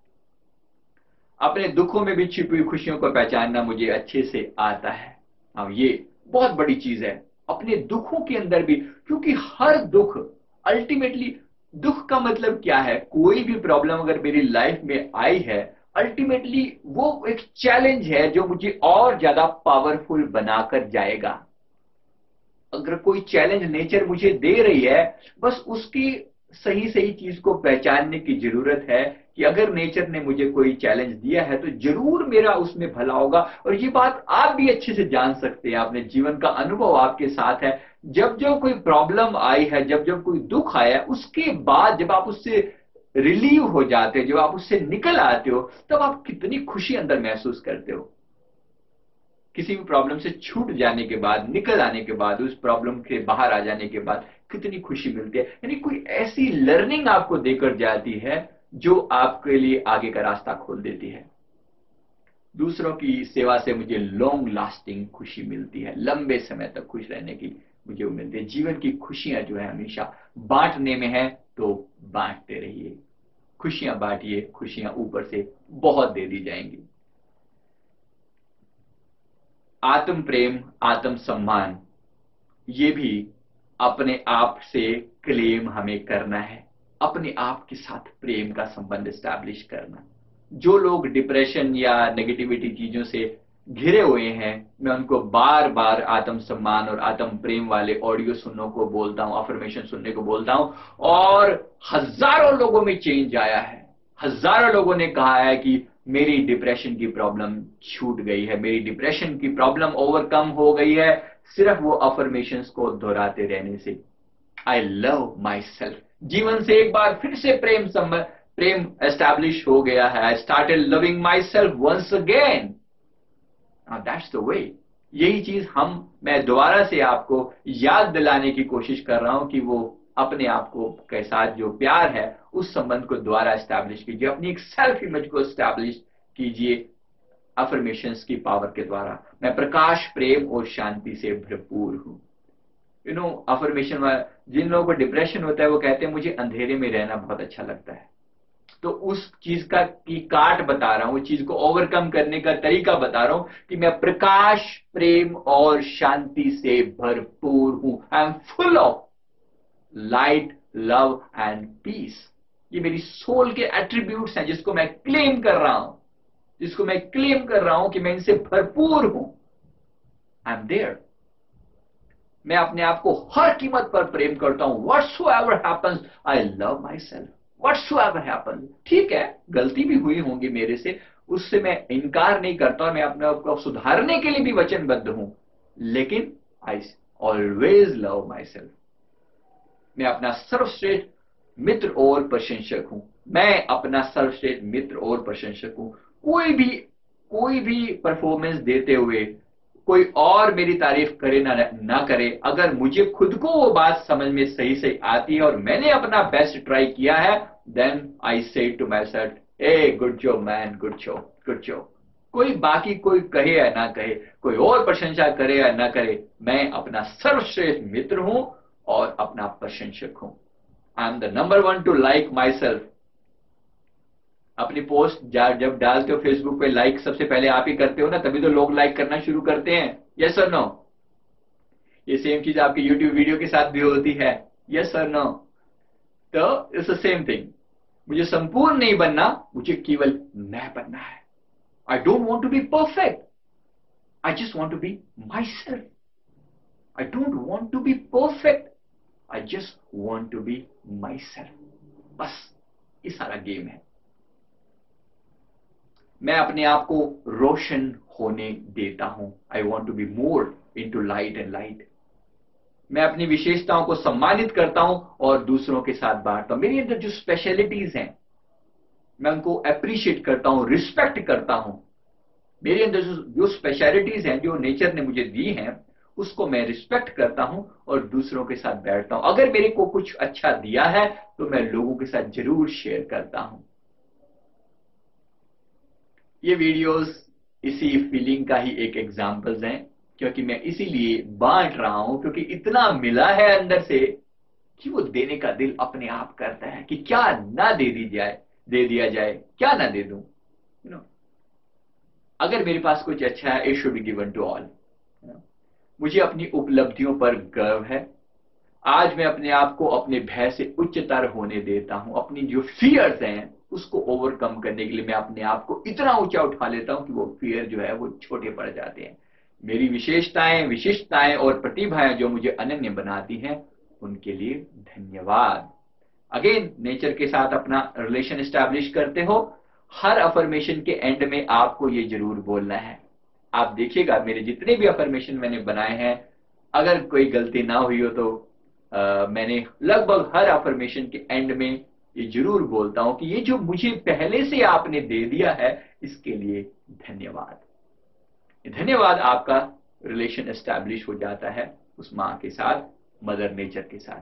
अपने दुखों में भी छिपी हुई खुशियों को पहचानना मुझे अच्छे से आता है। हाँ, ये बहुत बड़ी चीज है, अपने दुखों के अंदर भी, क्योंकि हर दुख अल्टीमेटली, दुख का मतलब क्या है, कोई भी प्रॉब्लम अगर मेरी लाइफ में आई है, अल्टीमेटली वो एक चैलेंज है जो मुझे और ज्यादा पावरफुल बनाकर जाएगा। अगर कोई चैलेंज नेचर मुझे दे रही है, बस उसकी सही सही चीज को पहचानने की जरूरत है कि अगर नेचर ने मुझे कोई चैलेंज दिया है तो जरूर मेरा उसमें भला होगा। और ये बात आप भी अच्छे से जान सकते हैं, अपने जीवन का अनुभव आपके साथ है। जब जब कोई प्रॉब्लम आई है, जब जब कोई दुख आया, उसके बाद जब आप उससे रिलीव हो जाते हो, जब आप उससे निकल आते हो, तब आप कितनी खुशी अंदर महसूस करते हो। किसी भी प्रॉब्लम से छूट जाने के बाद, निकल आने के बाद, उस प्रॉब्लम के बाहर आ जाने के बाद कितनी खुशी मिलती है। यानी कोई ऐसी लर्निंग आपको देकर जाती है जो आपके लिए आगे का रास्ता खोल देती है। दूसरों की सेवा से मुझे लॉन्ग लास्टिंग खुशी मिलती है, लंबे समय तक खुश रहने की मुझे वो मिलती है। जीवन की खुशियां जो है हमेशा बांटने में है, तो बांटते रहिए, खुशियां बांटिए, खुशियां ऊपर से बहुत दे दी जाएंगी। आत्म प्रेम, आत्म सम्मान, ये भी अपने आप से क्लेम हमें करना है, अपने आप के साथ प्रेम का संबंध स्टैब्लिश करना। जो लोग डिप्रेशन या नेगेटिविटी चीजों से घिरे हुए हैं, मैं उनको बार बार आत्म सम्मान और आत्म प्रेम वाले ऑडियो सुनने को बोलता हूं, अफर्मेशन सुनने को बोलता हूं। और हजारों लोगों में चेंज आया है, हजारों लोगों ने कहा है कि मेरी डिप्रेशन की प्रॉब्लम छूट गई है, मेरी डिप्रेशन की प्रॉब्लम ओवरकम हो गई है, सिर्फ वो अफर्मेशंस को दोहराते रहने से। आई लव माई सेल्फ, जीवन से एक बार फिर से प्रेम एस्टैब्लिश हो गया है। I started loving myself once again. That's the way. यही चीज मैं दोबारा से आपको याद दिलाने की कोशिश कर रहा हूं कि वो अपने आप को के साथ जो प्यार है, उस संबंध को दोबारा एस्टैब्लिश कीजिए, अपनी एक सेल्फ इमेज को एस्टैब्लिश कीजिए अफर्मेशंस की पावर के द्वारा। मैं प्रकाश, प्रेम और शांति से भरपूर हूं। अफर्मेशन, जिन लोगों को डिप्रेशन होता है वो कहते हैं मुझे अंधेरे में रहना बहुत अच्छा लगता है। तो उस चीज की काट बता रहा हूं, उस चीज को ओवरकम करने का तरीका बता रहा हूं कि मैं प्रकाश, प्रेम और शांति से भरपूर हूं। I am full of light, love and peace. ये मेरी सोल के एट्रीब्यूट्स हैं जिसको मैं क्लेम कर रहा हूं, कि मैं इनसे भरपूर हूं। I am there. मैं अपने आप को हर कीमत पर प्रेम करता हूं। Whatsoever happens, I love myself. Whatsoever happens, ठीक है, गलती भी हुई होंगी मेरे से, उससे मैं इनकार नहीं करता, और मैं अपने आप को सुधारने के लिए भी वचनबद्ध हूं, लेकिन I always love myself. मैं अपना सर्वश्रेष्ठ मित्र और प्रशंसक हूं। मैं अपना सर्वश्रेष्ठ मित्र और प्रशंसक हूं। कोई भी परफॉर्मेंस देते हुए कोई और मेरी तारीफ करे ना करे, अगर मुझे खुद को वो बात समझ में सही से आती है और मैंने अपना बेस्ट ट्राई किया है, then I say to myself, a good job man, good job. कोई कहे या ना कहे, कोई और प्रशंसा करे या ना करे, मैं अपना सर्वश्रेष्ठ मित्र हूं और अपना प्रशंसक हूं। I am the number 1 to like myself. अपनी पोस्ट जब डालते हो फेसबुक पे, लाइक सबसे पहले आप ही करते हो ना, तभी तो लोग लाइक करना शुरू करते हैं। यस और नो? ये सेम चीज आपके यूट्यूब वीडियो के साथ भी होती है। यस और नो? तो इट्स द सेम थिंग। मुझे संपूर्ण नहीं बनना, मुझे केवल मैं बनना है। I don't want to be perfect, I just want to be myself. I don't want to be perfect, I just want to be myself. बस ये सारा गेम है। मैं अपने आप को रोशन होने देता हूं। I want to be more into light and light. मैं अपनी विशेषताओं को सम्मानित करता हूं और दूसरों के साथ बांटता हूं। मेरे अंदर जो स्पेशलिटीज हैं, मैं उनको अप्रिशिएट करता हूं, रिस्पेक्ट करता हूं। मेरे अंदर जो स्पेशलिटीज हैं, जो नेचर ने मुझे दी हैं, उसको मैं रिस्पेक्ट करता हूं और दूसरों के साथ बैठता हूं। अगर मेरे को कुछ अच्छा दिया है तो मैं लोगों के साथ जरूर शेयर करता हूं। ये वीडियोस इसी फीलिंग का ही एक एग्जाम्पल्स हैं, क्योंकि मैं इसीलिए बांट रहा हूं, क्योंकि इतना मिला है अंदर से कि वो देने का दिल अपने आप करता है कि क्या ना दे दिया जाए, क्या ना दे दूं। अगर मेरे पास कुछ अच्छा है, it should be given to all. मुझे अपनी उपलब्धियों पर गर्व है। आज मैं अपने आप को अपने भय से उच्चतर होने देता हूं। अपनी जो फियर्स हैं उसको ओवरकम करने के लिए मैं अपने आप को इतना ऊंचा उठा लेता हूं कि वो फियर जो है वो छोटे पड़ जाते हैं। मेरी विशेषताएं, विशिष्टताएं और प्रतिभाएं जो मुझे अनन्य बनाती हैं, उनके लिए धन्यवाद। अगेन, नेचर के साथ अपना रिलेशन एस्टैब्लिश करते हो। हर अफर्मेशन के एंड में आपको ये जरूर बोलना है। आप देखिएगा मेरे जितने भी अफर्मेशन मैंने बनाए हैं, अगर कोई गलती ना हुई हो तो मैंने लगभग हर अफर्मेशन के एंड में ये जरूर बोलता हूं कि ये जो मुझे पहले से आपने दे दिया है, इसके लिए धन्यवाद। धन्यवाद आपका रिलेशन एस्टैब्लिश हो जाता है उस मां के साथ, मदर नेचर के साथ।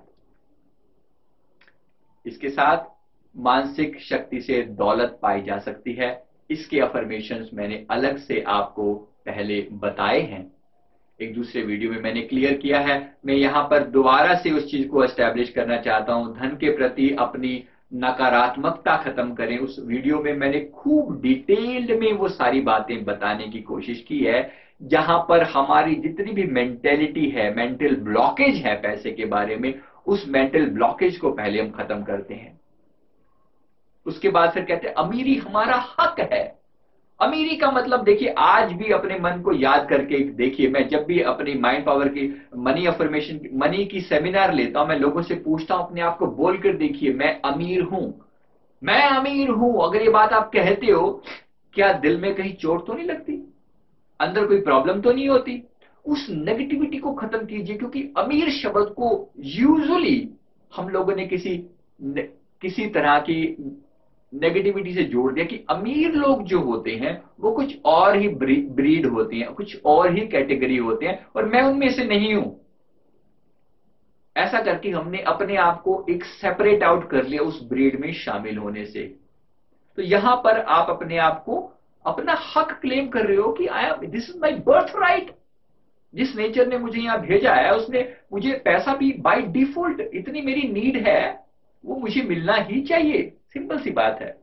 इसके साथ मानसिक शक्ति से दौलत पाई जा सकती है। इसके अफर्मेशंस मैंने अलग से आपको पहले बताए हैं, एक दूसरे वीडियो में मैंने क्लियर किया है। मैं यहां पर दोबारा से उस चीज को एस्टैब्लिश करना चाहता हूं, धन के प्रति अपनी नकारात्मकता खत्म करें। उस वीडियो में मैंने खूब डिटेल्ड में वो सारी बातें बताने की कोशिश की है, जहां पर हमारी जितनी भी मेंटेलिटी है, मेंटल ब्लॉकेज है पैसे के बारे में, उस मेंटल ब्लॉकेज को पहले हम खत्म करते हैं। उसके बाद फिर कहते हैं अमीरी हमारा हक है। अमीरी का मतलब देखिए, आज भी अपने मन को याद करके देखिए, मैं जब भी अपनी माइंड पावर की मनी अफर्मेशन, मनी की सेमिनार लेता हूं, मैं लोगों से पूछता हूं, अपने आप को बोलकर देखिए, मैं अमीर हूं, मैं अमीर हूं। अगर ये बात आप कहते हो, क्या दिल में कहीं चोट तो नहीं लगती? अंदर कोई प्रॉब्लम तो नहीं होती? उस नेगेटिविटी को खत्म कीजिए, क्योंकि अमीर शब्द को यूजुअली हम लोगों ने किसी तरह की नेगेटिविटी से जोड़ दिया कि अमीर लोग जो होते हैं वो कुछ और ही ब्रीड होती हैं, कुछ और ही कैटेगरी होते हैं, और मैं उनमें से नहीं हूं। ऐसा करके हमने अपने आप को एक सेपरेट आउट कर लिया उस ब्रीड में शामिल होने से। तो यहां पर आप अपने आप को अपना हक क्लेम कर रहे हो कि I am, this is my birthright. जिस नेचर ने मुझे यहां भेजा है, उसने मुझे पैसा भी बाय डिफॉल्ट, इतनी मेरी नीड है, वो मुझे मिलना ही चाहिए। सिंपल सी बात है।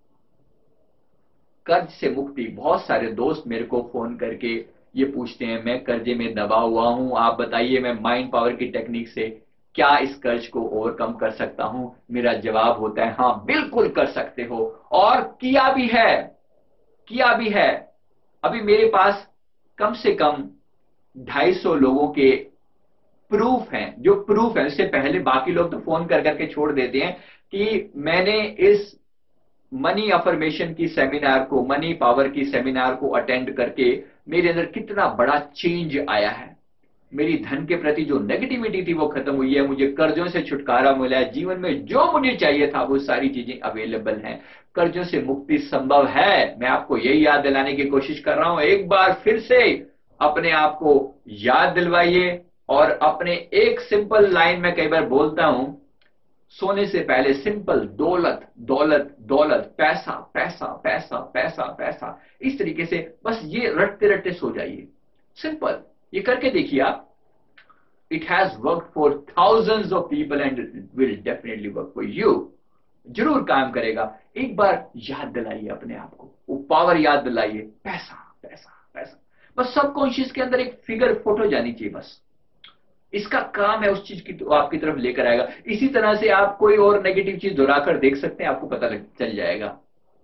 कर्ज से मुक्ति, बहुत सारे दोस्त मेरे को फोन करके ये पूछते हैं, मैं कर्जे में दबा हुआ हूं, आप बताइए मैं माइंड पावर की टेक्निक से क्या इस कर्ज को ओवरकम कर सकता हूं? मेरा जवाब होता है, हां बिल्कुल कर सकते हो, और किया भी है, किया भी है। अभी मेरे पास कम से कम 250 लोगों के प्रूफ हैं, जो प्रूफ है। इससे पहले बाकी लोग तो फोन कर करके छोड़ देते हैं कि मैंने इस मनी अफर्मेशन की सेमिनार को, मनी पावर की सेमिनार को अटेंड करके मेरे अंदर कितना बड़ा चेंज आया है। मेरी धन के प्रति जो नेगेटिविटी थी वो खत्म हुई है, मुझे कर्जों से छुटकारा मिला है, जीवन में जो मुझे चाहिए था वो सारी चीजें अवेलेबल हैं, कर्जों से मुक्ति संभव है। मैं आपको यही याद दिलाने की कोशिश कर रहा हूं। एक बार फिर से अपने आप को याद दिलवाइए, और अपने एक सिंपल लाइन में कई बार बोलता हूं, सोने से पहले सिंपल दौलत दौलत दौलत, पैसा पैसा पैसा पैसा पैसा, इस तरीके से बस ये रटते रटते सो जाइए। सिंपल, ये करके देखिए आप। It has work for thousands of people and it will definitely work for you. जरूर काम करेगा। एक बार याद दिलाइए अपने आप को, वो पावर याद दिलाइए, पैसा पैसा पैसा। बस सबकॉन्शियस के अंदर एक फिगर फोटो जानी चाहिए, बस इसका काम है उस चीज की, तो आपकी तरफ लेकर आएगा। इसी तरह से आप कोई और नेगेटिव चीज दोहराकर देख सकते हैं, आपको पता चल जाएगा।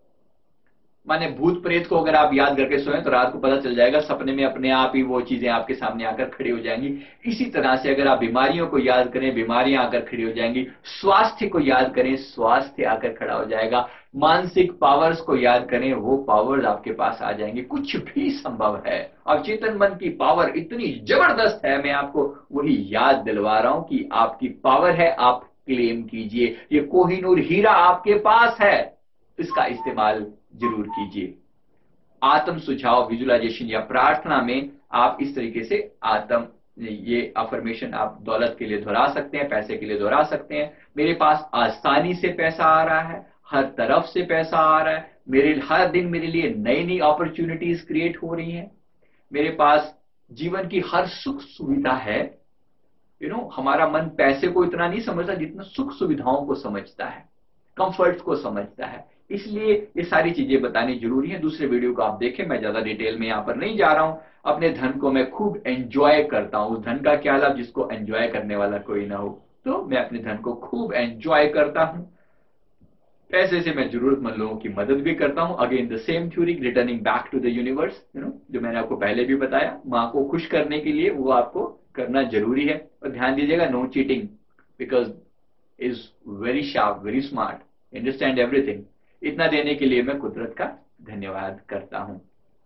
माने भूत प्रेत को अगर आप याद करके सोएं तो रात को पता चल जाएगा, सपने में अपने आप ही वो चीजें आपके सामने आकर खड़ी हो जाएंगी। इसी तरह से अगर आप बीमारियों को याद करें, बीमारियां आकर खड़ी हो जाएंगी। स्वास्थ्य को याद करें, स्वास्थ्य आकर खड़ा हो जाएगा। मानसिक पावर्स को याद करें, वो पावर्स आपके पास आ जाएंगे। कुछ भी संभव है। और चेतन मन की पावर इतनी जबरदस्त है, मैं आपको वही याद दिलवा रहा हूं कि आपकी पावर है, आप क्लेम कीजिए। ये कोहिनूर हीरा आपके पास है, इसका इस्तेमाल जरूर कीजिए। आत्म सुझाव विजुअलाइजेशन या प्रार्थना में आप इस तरीके से आत्म ये अफर्मेशन आप दौलत के लिए दोहरा सकते हैं, पैसे के लिए दोहरा सकते हैं। मेरे पास आसानी से पैसा आ रहा है, हर तरफ से पैसा आ रहा है, मेरे हर दिन मेरे लिए नई नई अपॉर्चुनिटीज क्रिएट हो रही हैं, मेरे पास जीवन की हर सुख सुविधा है। हमारा मन पैसे को इतना नहीं समझता जितना सुख सुविधाओं को समझता है, कंफर्ट्स को समझता है। इसलिए ये सारी चीजें बतानी जरूरी है। दूसरे वीडियो को आप देखें, मैं ज्यादा डिटेल में यहां पर नहीं जा रहा हूं। अपने धन को मैं खूब एंजॉय करता हूं। उस धन का क्या लाभ जिसको एंजॉय करने वाला कोई ना हो। तो मैं अपने धन को खूब एंजॉय करता हूं। पैसे से मैं जरूरतमंद लोगों की मदद भी करता हूं। Again the same theory, returning back to the universe, जो मैंने आपको पहले भी बताया, माँ को खुश करने के लिए वो आपको करना जरूरी है। और ध्यान दीजिएगा, no cheating, because is very sharp, very smart, understand everything. इतना देने के लिए मैं कुदरत का धन्यवाद करता हूं।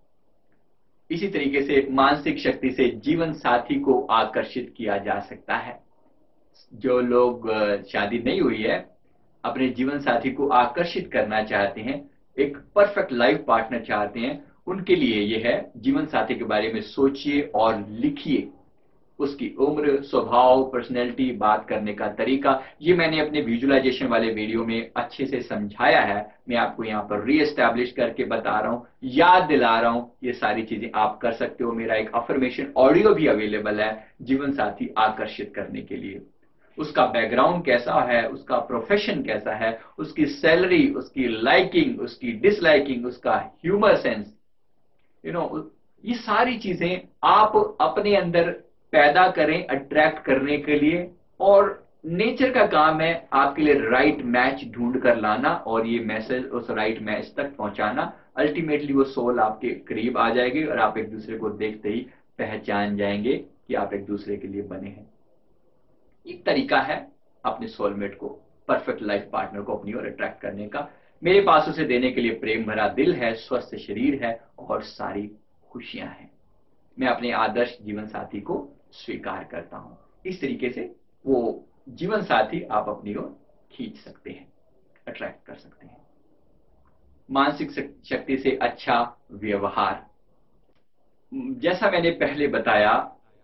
इसी तरीके से मानसिक शक्ति से जीवन साथी को आकर्षित किया जा सकता है। जो लोग शादी नहीं हुई है, अपने जीवन साथी को आकर्षित करना चाहते हैं, एक परफेक्ट लाइफ पार्टनर चाहते हैं, उनके लिए यह है, जीवन साथी के बारे में सोचिए और लिखिए। उसकी उम्र, स्वभाव, पर्सनैलिटी, बात करने का तरीका, ये मैंने अपने विजुअलाइजेशन वाले वीडियो में अच्छे से समझाया है। मैं आपको यहाँ पर रीएस्टैब्लिश करके बता रहा हूँ, याद दिला रहा हूँ। ये सारी चीजें आप कर सकते हो। मेरा एक अफर्मेशन ऑडियो भी अवेलेबल है जीवन साथी आकर्षित करने के लिए। उसका बैकग्राउंड कैसा है, उसका प्रोफेशन कैसा है, उसकी सैलरी, उसकी लाइकिंग, उसकी डिसलाइकिंग, उसका ह्यूमर सेंस, ये सारी चीजें आप अपने अंदर पैदा करें अट्रैक्ट करने के लिए। और नेचर का काम है आपके लिए राइट मैच ढूंढ कर लाना और ये मैसेज उस राइट मैच तक पहुंचाना। अल्टीमेटली वो सोल आपके करीब आ जाएगी और आप एक दूसरे को देखते ही पहचान जाएंगे कि आप एक दूसरे के लिए बने हैं। एक तरीका है अपने सोलमेट को, परफेक्ट लाइफ पार्टनर को अपनी ओर अट्रैक्ट करने का। मेरे पास उसे देने के लिए प्रेम भरा दिल है, स्वस्थ शरीर है और सारी खुशियां हैं। मैं अपने आदर्श जीवन साथी को स्वीकार करता हूं। इस तरीके से वो जीवन साथी आप अपनी ओर खींच सकते हैं, अट्रैक्ट कर सकते हैं। मानसिक शक्ति से अच्छा व्यवहार, जैसा मैंने पहले बताया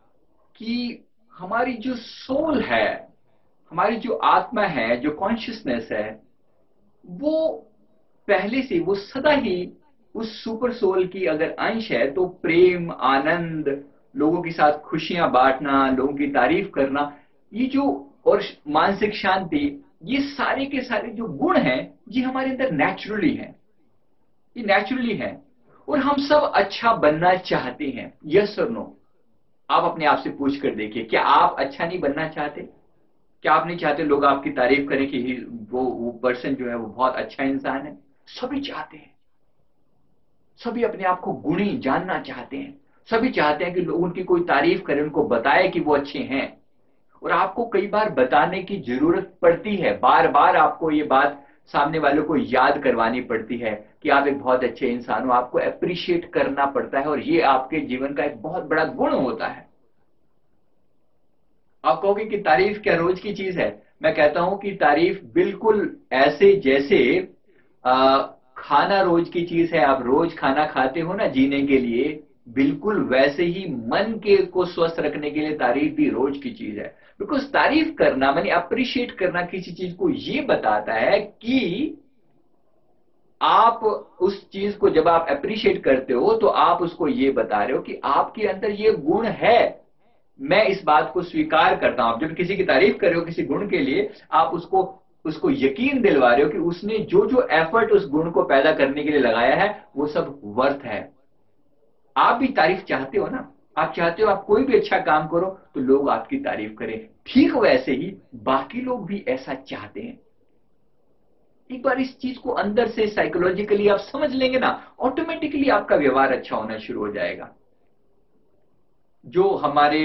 कि हमारी जो सोल है, हमारी जो आत्मा है, जो कॉन्शियसनेस है, वो पहले से, वो सदा ही उस सुपर सोल की अगर अंश है तो प्रेम, आनंद, लोगों के साथ खुशियां बांटना, लोगों की तारीफ करना, ये जो, और मानसिक शांति, ये सारे के सारे जो गुण हैं, ये हमारे अंदर नेचुरली हैं। ये नेचुरली हैं और हम सब अच्छा बनना चाहते हैं। यस और नो? आप अपने आप से पूछ कर देखिए, क्या आप अच्छा नहीं बनना चाहते? क्या आप नहीं चाहते लोग आपकी तारीफ करें कि वो पर्सन जो है वो बहुत अच्छा इंसान है? सभी चाहते हैं। सभी अपने आप को गुणी जानना चाहते हैं। सभी चाहते हैं कि लोग उनकी कोई तारीफ करें, उनको बताए कि वो अच्छे हैं। और आपको कई बार बताने की जरूरत पड़ती है, बार बार आपको ये बात सामने वालों को याद करवानी पड़ती है कि आप एक बहुत अच्छे इंसान हो। आपको अप्रिशिएट करना पड़ता है और ये आपके जीवन का एक बहुत बड़ा गुण होता है। आप कहोगे कि तारीफ क्या रोज की चीज है? मैं कहता हूं कि तारीफ बिल्कुल ऐसे जैसे खाना रोज की चीज है। आप रोज खाना खाते हो ना जीने के लिए, बिल्कुल वैसे ही मन के को स्वस्थ रखने के लिए तारीफ भी रोज की चीज है। बिकॉज तारीफ करना माने अप्रिशिएट करना किसी चीज को, ये बताता है कि आप उस चीज को जब आप अप्रिशिएट करते हो तो आप उसको ये बता रहे हो कि आपके अंदर ये गुण है, मैं इस बात को स्वीकार करता हूं। आप जब किसी की तारीफ कर रहे हो किसी गुण के लिए, आप उसको यकीन दिलवा रहे हो कि उसने जो जो एफर्ट उस गुण को पैदा करने के लिए लगाया है वो सब वर्थ है। आप भी तारीफ चाहते हो ना? आप चाहते हो आप कोई भी अच्छा काम करो तो लोग आपकी तारीफ करें। ठीक वैसे ही बाकी लोग भी ऐसा चाहते हैं। एक बार इस चीज को अंदर से साइकोलॉजिकली आप समझ लेंगे ना, ऑटोमेटिकली आपका व्यवहार अच्छा होना शुरू हो जाएगा। जो हमारे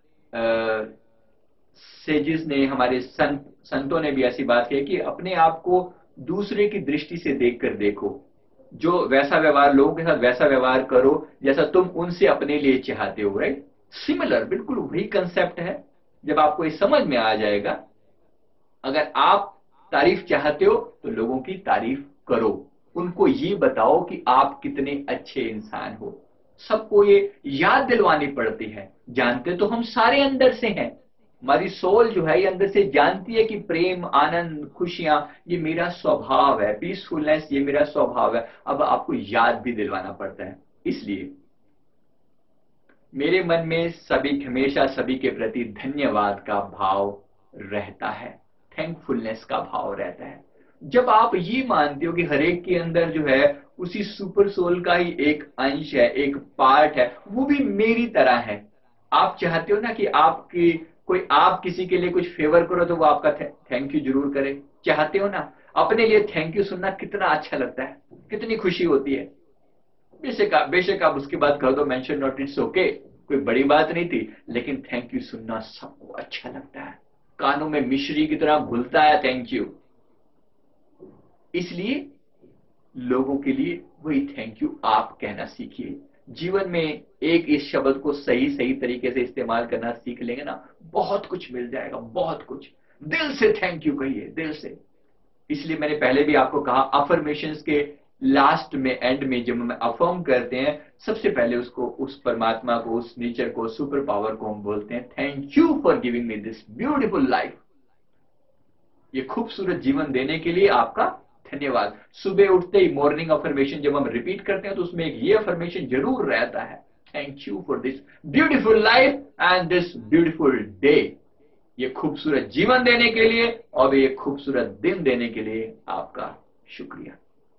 सेजिस ने, हमारे संतों ने भी ऐसी बात कही कि अपने आप को दूसरे की दृष्टि से देखकर देखो। जो वैसा व्यवहार, लोगों के साथ वैसा व्यवहार करो जैसा तुम उनसे अपने लिए चाहते हो। राइट? सिमिलर, बिल्कुल वही कंसेप्ट है। जब आपको ये समझ में आ जाएगा, अगर आप तारीफ चाहते हो तो लोगों की तारीफ करो, उनको ये बताओ कि आप कितने अच्छे इंसान हो। सबको ये याद दिलवानी पड़ती है। जानते तो हम सारे अंदर से हैं, हमारी सोल जो है ये अंदर से जानती है कि प्रेम, आनंद, खुशियां ये मेरा स्वभाव है, पीसफुलनेस ये मेरा स्वभाव है। अब आपको याद भी दिलवाना पड़ता है। इसलिए मेरे मन में हमेशा सभी के प्रति धन्यवाद का भाव रहता है, थैंकफुलनेस का भाव रहता है। जब आप ये मानते हो कि हर एक के अंदर जो है उसी सुपर सोल का ही एक अंश है, एक पार्ट है, वो भी मेरी तरह है। आप चाहते हो ना कि आप किसी के लिए कुछ फेवर करो तो वो आपका थैंक यू जरूर करे। चाहते हो ना? अपने लिए थैंक यू सुनना कितना अच्छा लगता है, कितनी खुशी होती है। बेशक आप उसके बाद कह दो मेंशन नोट, इट्स ओके, कोई बड़ी बात नहीं थी, लेकिन थैंक यू सुनना सबको अच्छा लगता है, कानों में मिश्री की तरह घुलता है थैंक यू। इसलिए लोगों के लिए वही थैंक यू आप कहना सीखिए। जीवन में एक इस शब्द को सही सही तरीके से इस्तेमाल करना सीख लेंगे ना, बहुत कुछ मिल जाएगा, बहुत कुछ। दिल से थैंक यू कहिए, दिल से। इसलिए मैंने पहले भी आपको कहा, अफर्मेशंस के लास्ट में, एंड में जब हम अफर्म करते हैं, सबसे पहले उसको, उस परमात्मा को, उस नेचर को, सुपर पावर को हम बोलते हैं thank you for giving me this beautiful life. ये खूबसूरत जीवन देने के लिए आपका धन्यवाद। सुबह उठते ही मॉर्निंग अफर्मेशन जब हम रिपीट करते हैं तो उसमें एक ये अफर्मेशन जरूर रहता है, thank you for this beautiful life and this beautiful day. ये खूबसूरत जीवन देने के लिए और ये खूबसूरत दिन देने के लिए आपका शुक्रिया।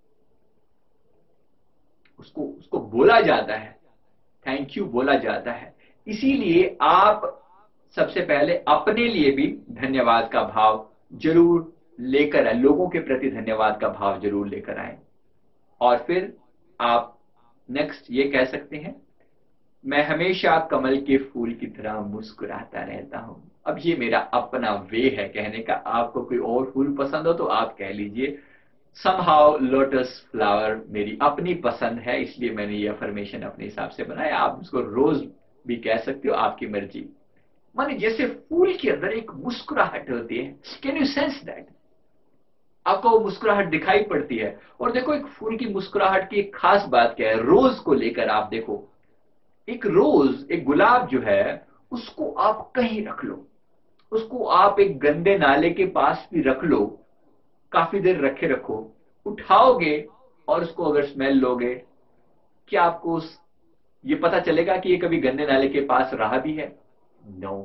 उसको बोला जाता है, थैंक यू बोला जाता है। इसीलिए आप सबसे पहले अपने लिए भी धन्यवाद का भाव जरूर लेकर आए, लोगों के प्रति धन्यवाद का भाव जरूर लेकर आए। और फिर आप नेक्स्ट ये कह सकते हैं, मैं हमेशा कमल के फूल की तरह मुस्कुराता रहता हूं। अब ये मेरा अपना वे है कहने का। आपको कोई और फूल पसंद हो तो आप कह लीजिए। समहाउ लोटस फ्लावर मेरी अपनी पसंद है, इसलिए मैंने ये अफर्मेशन अपने हिसाब से बनाया। आप उसको रोज भी कह सकते हो, आपकी मर्जी। माने जैसे फूल के अंदर एक मुस्कुराहट होती है, कैन यू सेंस दैट? आपको वो मुस्कुराहट दिखाई पड़ती है। और देखो, एक फूल की मुस्कुराहट की एक खास बात क्या है, रोज को लेकर आप देखो, एक रोज, एक गुलाब जो है, उसको आप कहीं रख लो, उसको आप एक गंदे नाले के पास भी रख लो, काफी देर रखे रखो, उठाओगे और उसको अगर स्मेल लोगे, क्या आपको ये पता चलेगा कि ये कभी गंदे नाले के पास रहा भी है? नो।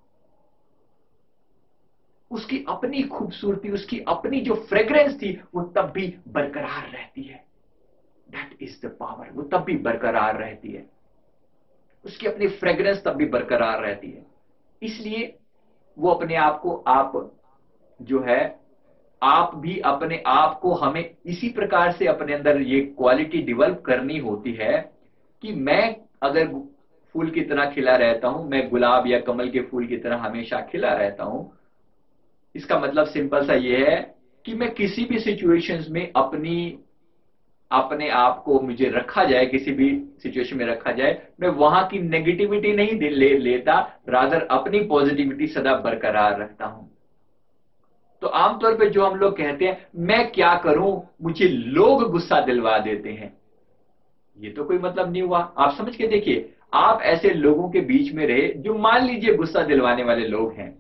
उसकी अपनी खूबसूरती, उसकी अपनी जो फ्रेग्रेंस थी, वो तब भी बरकरार रहती है। That is the power. वो तब भी बरकरार रहती है, उसकी अपनी फ्रेग्रेंस तब भी बरकरार रहती है। इसलिए वो अपने आप को, आप जो है, आप भी अपने आप को, हमें इसी प्रकार से अपने अंदर ये क्वालिटी डेवलप करनी होती है कि मैं अगर फूल की तरह खिला रहता हूं, मैं गुलाब या कमल के फूल की तरह हमेशा खिला रहता हूं। इसका मतलब सिंपल सा ये है कि मैं किसी भी सिचुएशंस में अपने आप को, मुझे रखा जाए, किसी भी सिचुएशन में रखा जाए, मैं वहां की नेगेटिविटी नहीं लेता, रादर अपनी पॉजिटिविटी सदा बरकरार रखता हूं। तो आमतौर पे जो हम लोग कहते हैं, मैं क्या करूं, मुझे लोग गुस्सा दिलवा देते हैं, ये तो कोई मतलब नहीं हुआ। आप समझ के देखिए, आप ऐसे लोगों के बीच में रहे जो मान लीजिए गुस्सा दिलवाने वाले लोग हैं।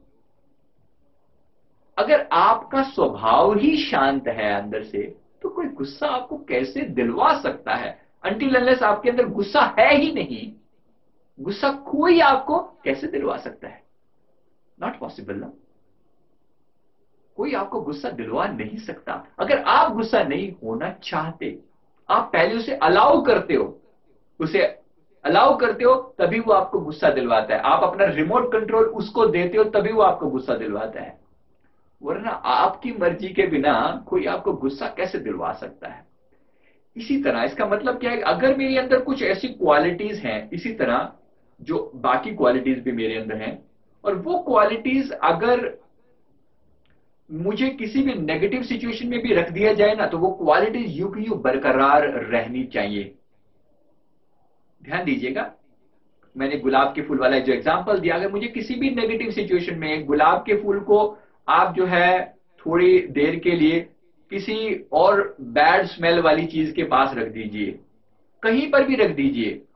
अगर आपका स्वभाव ही शांत है अंदर से, तो कोई गुस्सा आपको कैसे दिलवा सकता है? अनटिल अनलेस आपके अंदर गुस्सा है ही नहीं, गुस्सा कोई आपको कैसे दिलवा सकता है? नॉट पॉसिबल ना। कोई आपको गुस्सा दिलवा नहीं सकता। अगर आप गुस्सा नहीं होना चाहते, आप पहले उसे अलाउ करते हो, उसे अलाउ करते हो, तभी वो आपको गुस्सा दिलवाता है। आप अपना रिमोट कंट्रोल उसको देते हो, तभी वो आपको गुस्सा दिलवाता है। वरना आपकी मर्जी के बिना कोई आपको गुस्सा कैसे दिलवा सकता है? इसी तरह इसका मतलब क्या है, अगर मेरे अंदर कुछ ऐसी क्वालिटीज हैं, इसी तरह जो बाकी क्वालिटीज भी मेरे अंदर हैं, और वो क्वालिटीज अगर मुझे किसी भी नेगेटिव सिचुएशन में भी रख दिया जाए ना, तो वो क्वालिटीज यूं की यूं बरकरार रहनी चाहिए। ध्यान दीजिएगा, मैंने गुलाब के फूल वाला जो एग्जांपल दिया, अगर मुझे किसी भी नेगेटिव सिचुएशन में गुलाब के फूल को आप जो है थोड़ी देर के लिए किसी और बैड स्मेल वाली चीज के पास रख दीजिए, कहीं पर भी रख दीजिए,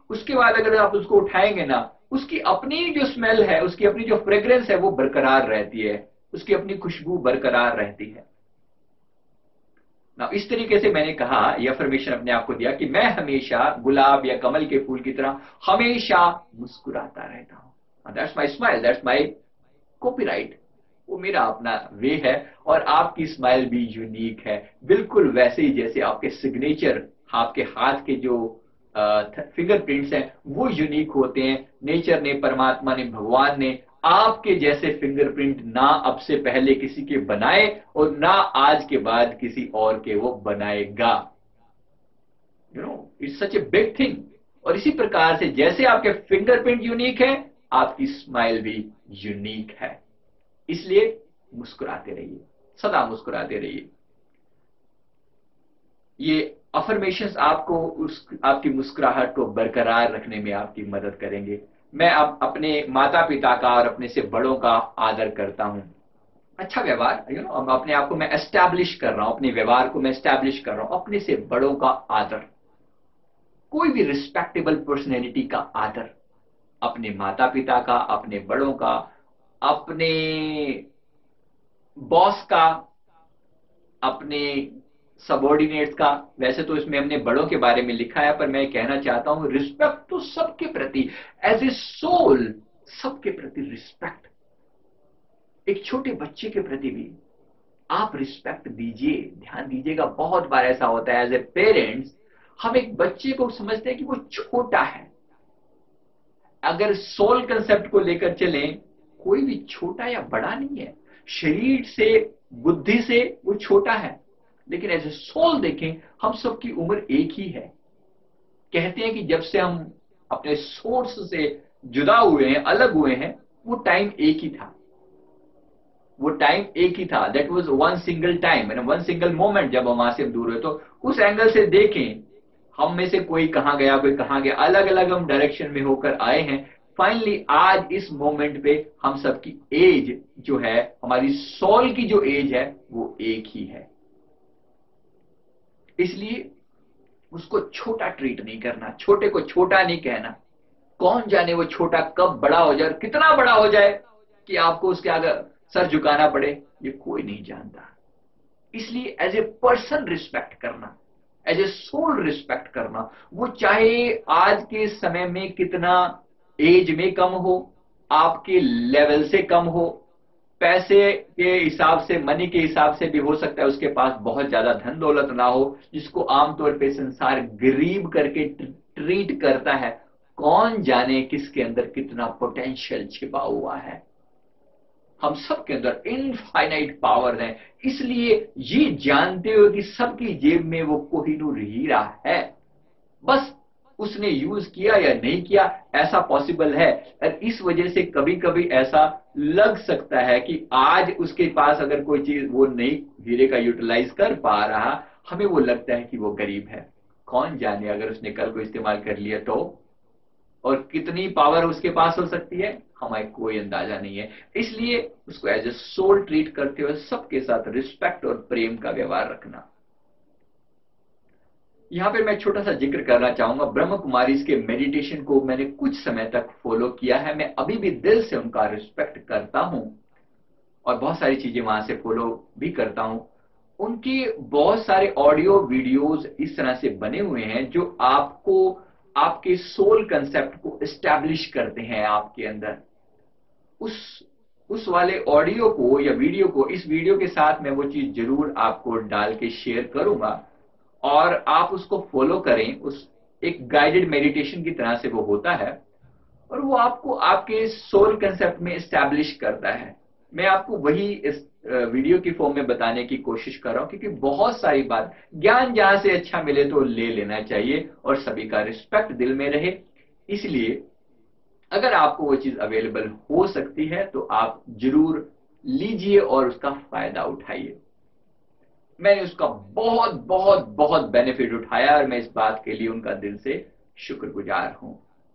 उसके बाद अगर आप उसको उठाएंगे ना, उसकी अपनी जो स्मेल है, उसकी अपनी जो फ्रेग्रेंस है वो बरकरार रहती है, उसकी अपनी खुशबू बरकरार रहती है ना। इस तरीके से मैंने कहा, यह अफर्मेशन अपने आप को दिया कि मैं हमेशा गुलाब या कमल के फूल की तरह हमेशा मुस्कुराता रहता हूं। That's my smile, that's my copyright, वो मेरा अपना वे है। और आपकी स्माइल भी यूनिक है, बिल्कुल वैसे ही जैसे आपके सिग्नेचर, आपके हाथ के जो फिंगरप्रिंट्स हैं वो यूनिक होते हैं। नेचर ने, परमात्मा ने, भगवान ने आपके जैसे फिंगरप्रिंट ना अब से पहले किसी के बनाए और ना आज के बाद किसी और के वो बनाएगा। You know, it's such a big thing. और इसी प्रकार से जैसे आपके फिंगरप्रिंट यूनिक है, आपकी स्माइल भी यूनिक है। इसलिए मुस्कुराते रहिए, सदा मुस्कुराते रहिए। ये अफर्मेशंस आपको आपकी मुस्कुराहट को बरकरार रखने में आपकी मदद करेंगे। मैं अब अपने माता पिता का और अपने से बड़ों का आदर करता हूं। अच्छा व्यवहार, अब अपने आप को मैं एस्टैब्लिश कर रहा हूं, अपने व्यवहार को मैं एस्टैब्लिश कर रहा हूं, अपने से बड़ों का आदर, कोई भी रिस्पेक्टेबल पर्सनैलिटी का आदर, अपने माता पिता का, अपने बड़ों का, अपने बॉस का, अपने सबॉर्डिनेट्स का। वैसे तो इसमें हमने बड़ों के बारे में लिखा है, पर मैं कहना चाहता हूं रिस्पेक्ट तो सबके प्रति, एज ए सोल सबके प्रति रिस्पेक्ट। एक छोटे बच्चे के प्रति भी आप रिस्पेक्ट दीजिए, ध्यान दीजिएगा। बहुत बार ऐसा होता है एज ए पेरेंट्स, हम एक बच्चे को समझते हैं कि वो छोटा है। अगर सोल कंसेप्ट को लेकर चलें, कोई भी छोटा या बड़ा नहीं है। शरीर से, बुद्धि से वो छोटा है, लेकिन एज ए सोल देखें, हम सबकी उम्र एक ही है। कहते हैं कि जब से हम अपने सोर्स से जुदा हुए हैं, अलग हुए हैं, वो टाइम एक ही था, वो टाइम एक ही था। That was one single time, one single moment. जब हम वहां से दूर हुए, तो उस एंगल से देखें, हम में से कोई कहां गया, कोई कहां गया, अलग अलग हम डायरेक्शन में होकर आए हैं। फाइनली आज इस मोमेंट पे हम सबकी एज जो है, हमारी सोल की जो एज है, वो एक ही है। इसलिए उसको छोटा ट्रीट नहीं करना, छोटे को छोटा नहीं कहना। कौन जाने वो छोटा कब बड़ा हो जाए, कितना बड़ा हो जाए कि आपको उसके आगे सर झुकाना पड़े, ये कोई नहीं जानता। इसलिए एज ए पर्सन रिस्पेक्ट करना, एज ए सोल रिस्पेक्ट करना, वो चाहे आज के समय में कितना एज में कम हो, आपके लेवल से कम हो, पैसे के हिसाब से, मनी के हिसाब से भी हो सकता है उसके पास बहुत ज्यादा धन दौलत ना हो, जिसको आमतौर पे संसार गरीब करके ट्रीट करता है। कौन जाने किसके अंदर कितना पोटेंशियल छिपा हुआ है। हम सबके अंदर इनफाइनाइट पावर है। इसलिए ये जानते हो कि सबकी जेब में वो कोहिनूर हीरा है, बस उसने यूज किया या नहीं किया, ऐसा पॉसिबल है। और इस वजह से कभी कभी ऐसा लग सकता है कि आज उसके पास अगर कोई चीज वो नहीं हीरे का यूटिलाइज कर पा रहा, हमें वो लगता है कि वो गरीब है। कौन जाने अगर उसने कल को इस्तेमाल कर लिया तो, और कितनी पावर उसके पास हो सकती है, हमें कोई अंदाजा नहीं है। इसलिए उसको एज ए सोल ट्रीट करते हुए सबके साथ रिस्पेक्ट और प्रेम का व्यवहार रखना। यहां पे मैं छोटा सा जिक्र करना चाहूंगा, ब्रह्म कुमारीज के मेडिटेशन को मैंने कुछ समय तक फॉलो किया है। मैं अभी भी दिल से उनका रिस्पेक्ट करता हूं और बहुत सारी चीजें वहां से फॉलो भी करता हूं। उनके बहुत सारे ऑडियो वीडियोस इस तरह से बने हुए हैं जो आपको आपके सोल कंसेप्ट को एस्टैब्लिश करते हैं आपके अंदर। उस वाले ऑडियो को या वीडियो को, इस वीडियो के साथ मैं वो चीज जरूर आपको डाल के शेयर करूंगा और आप उसको फॉलो करें। उस एक गाइडेड मेडिटेशन की तरह से वो होता है और वो आपको आपके सोल कंसेप्ट में एस्टैब्लिश करता है। मैं आपको वही इस वीडियो की फॉर्म में बताने की कोशिश कर रहा हूं, क्योंकि बहुत सारी बात, ज्ञान जहां से अच्छा मिले तो ले लेना चाहिए और सभी का रिस्पेक्ट दिल में रहे। इसलिए अगर आपको वो चीज अवेलेबल हो सकती है तो आप जरूर लीजिए और उसका फायदा उठाइए। मैंने उसका बहुत बहुत बहुत बेनिफिट उठाया और मैं इस बात के लिए उनका दिल से शुक्रगुजार हूं।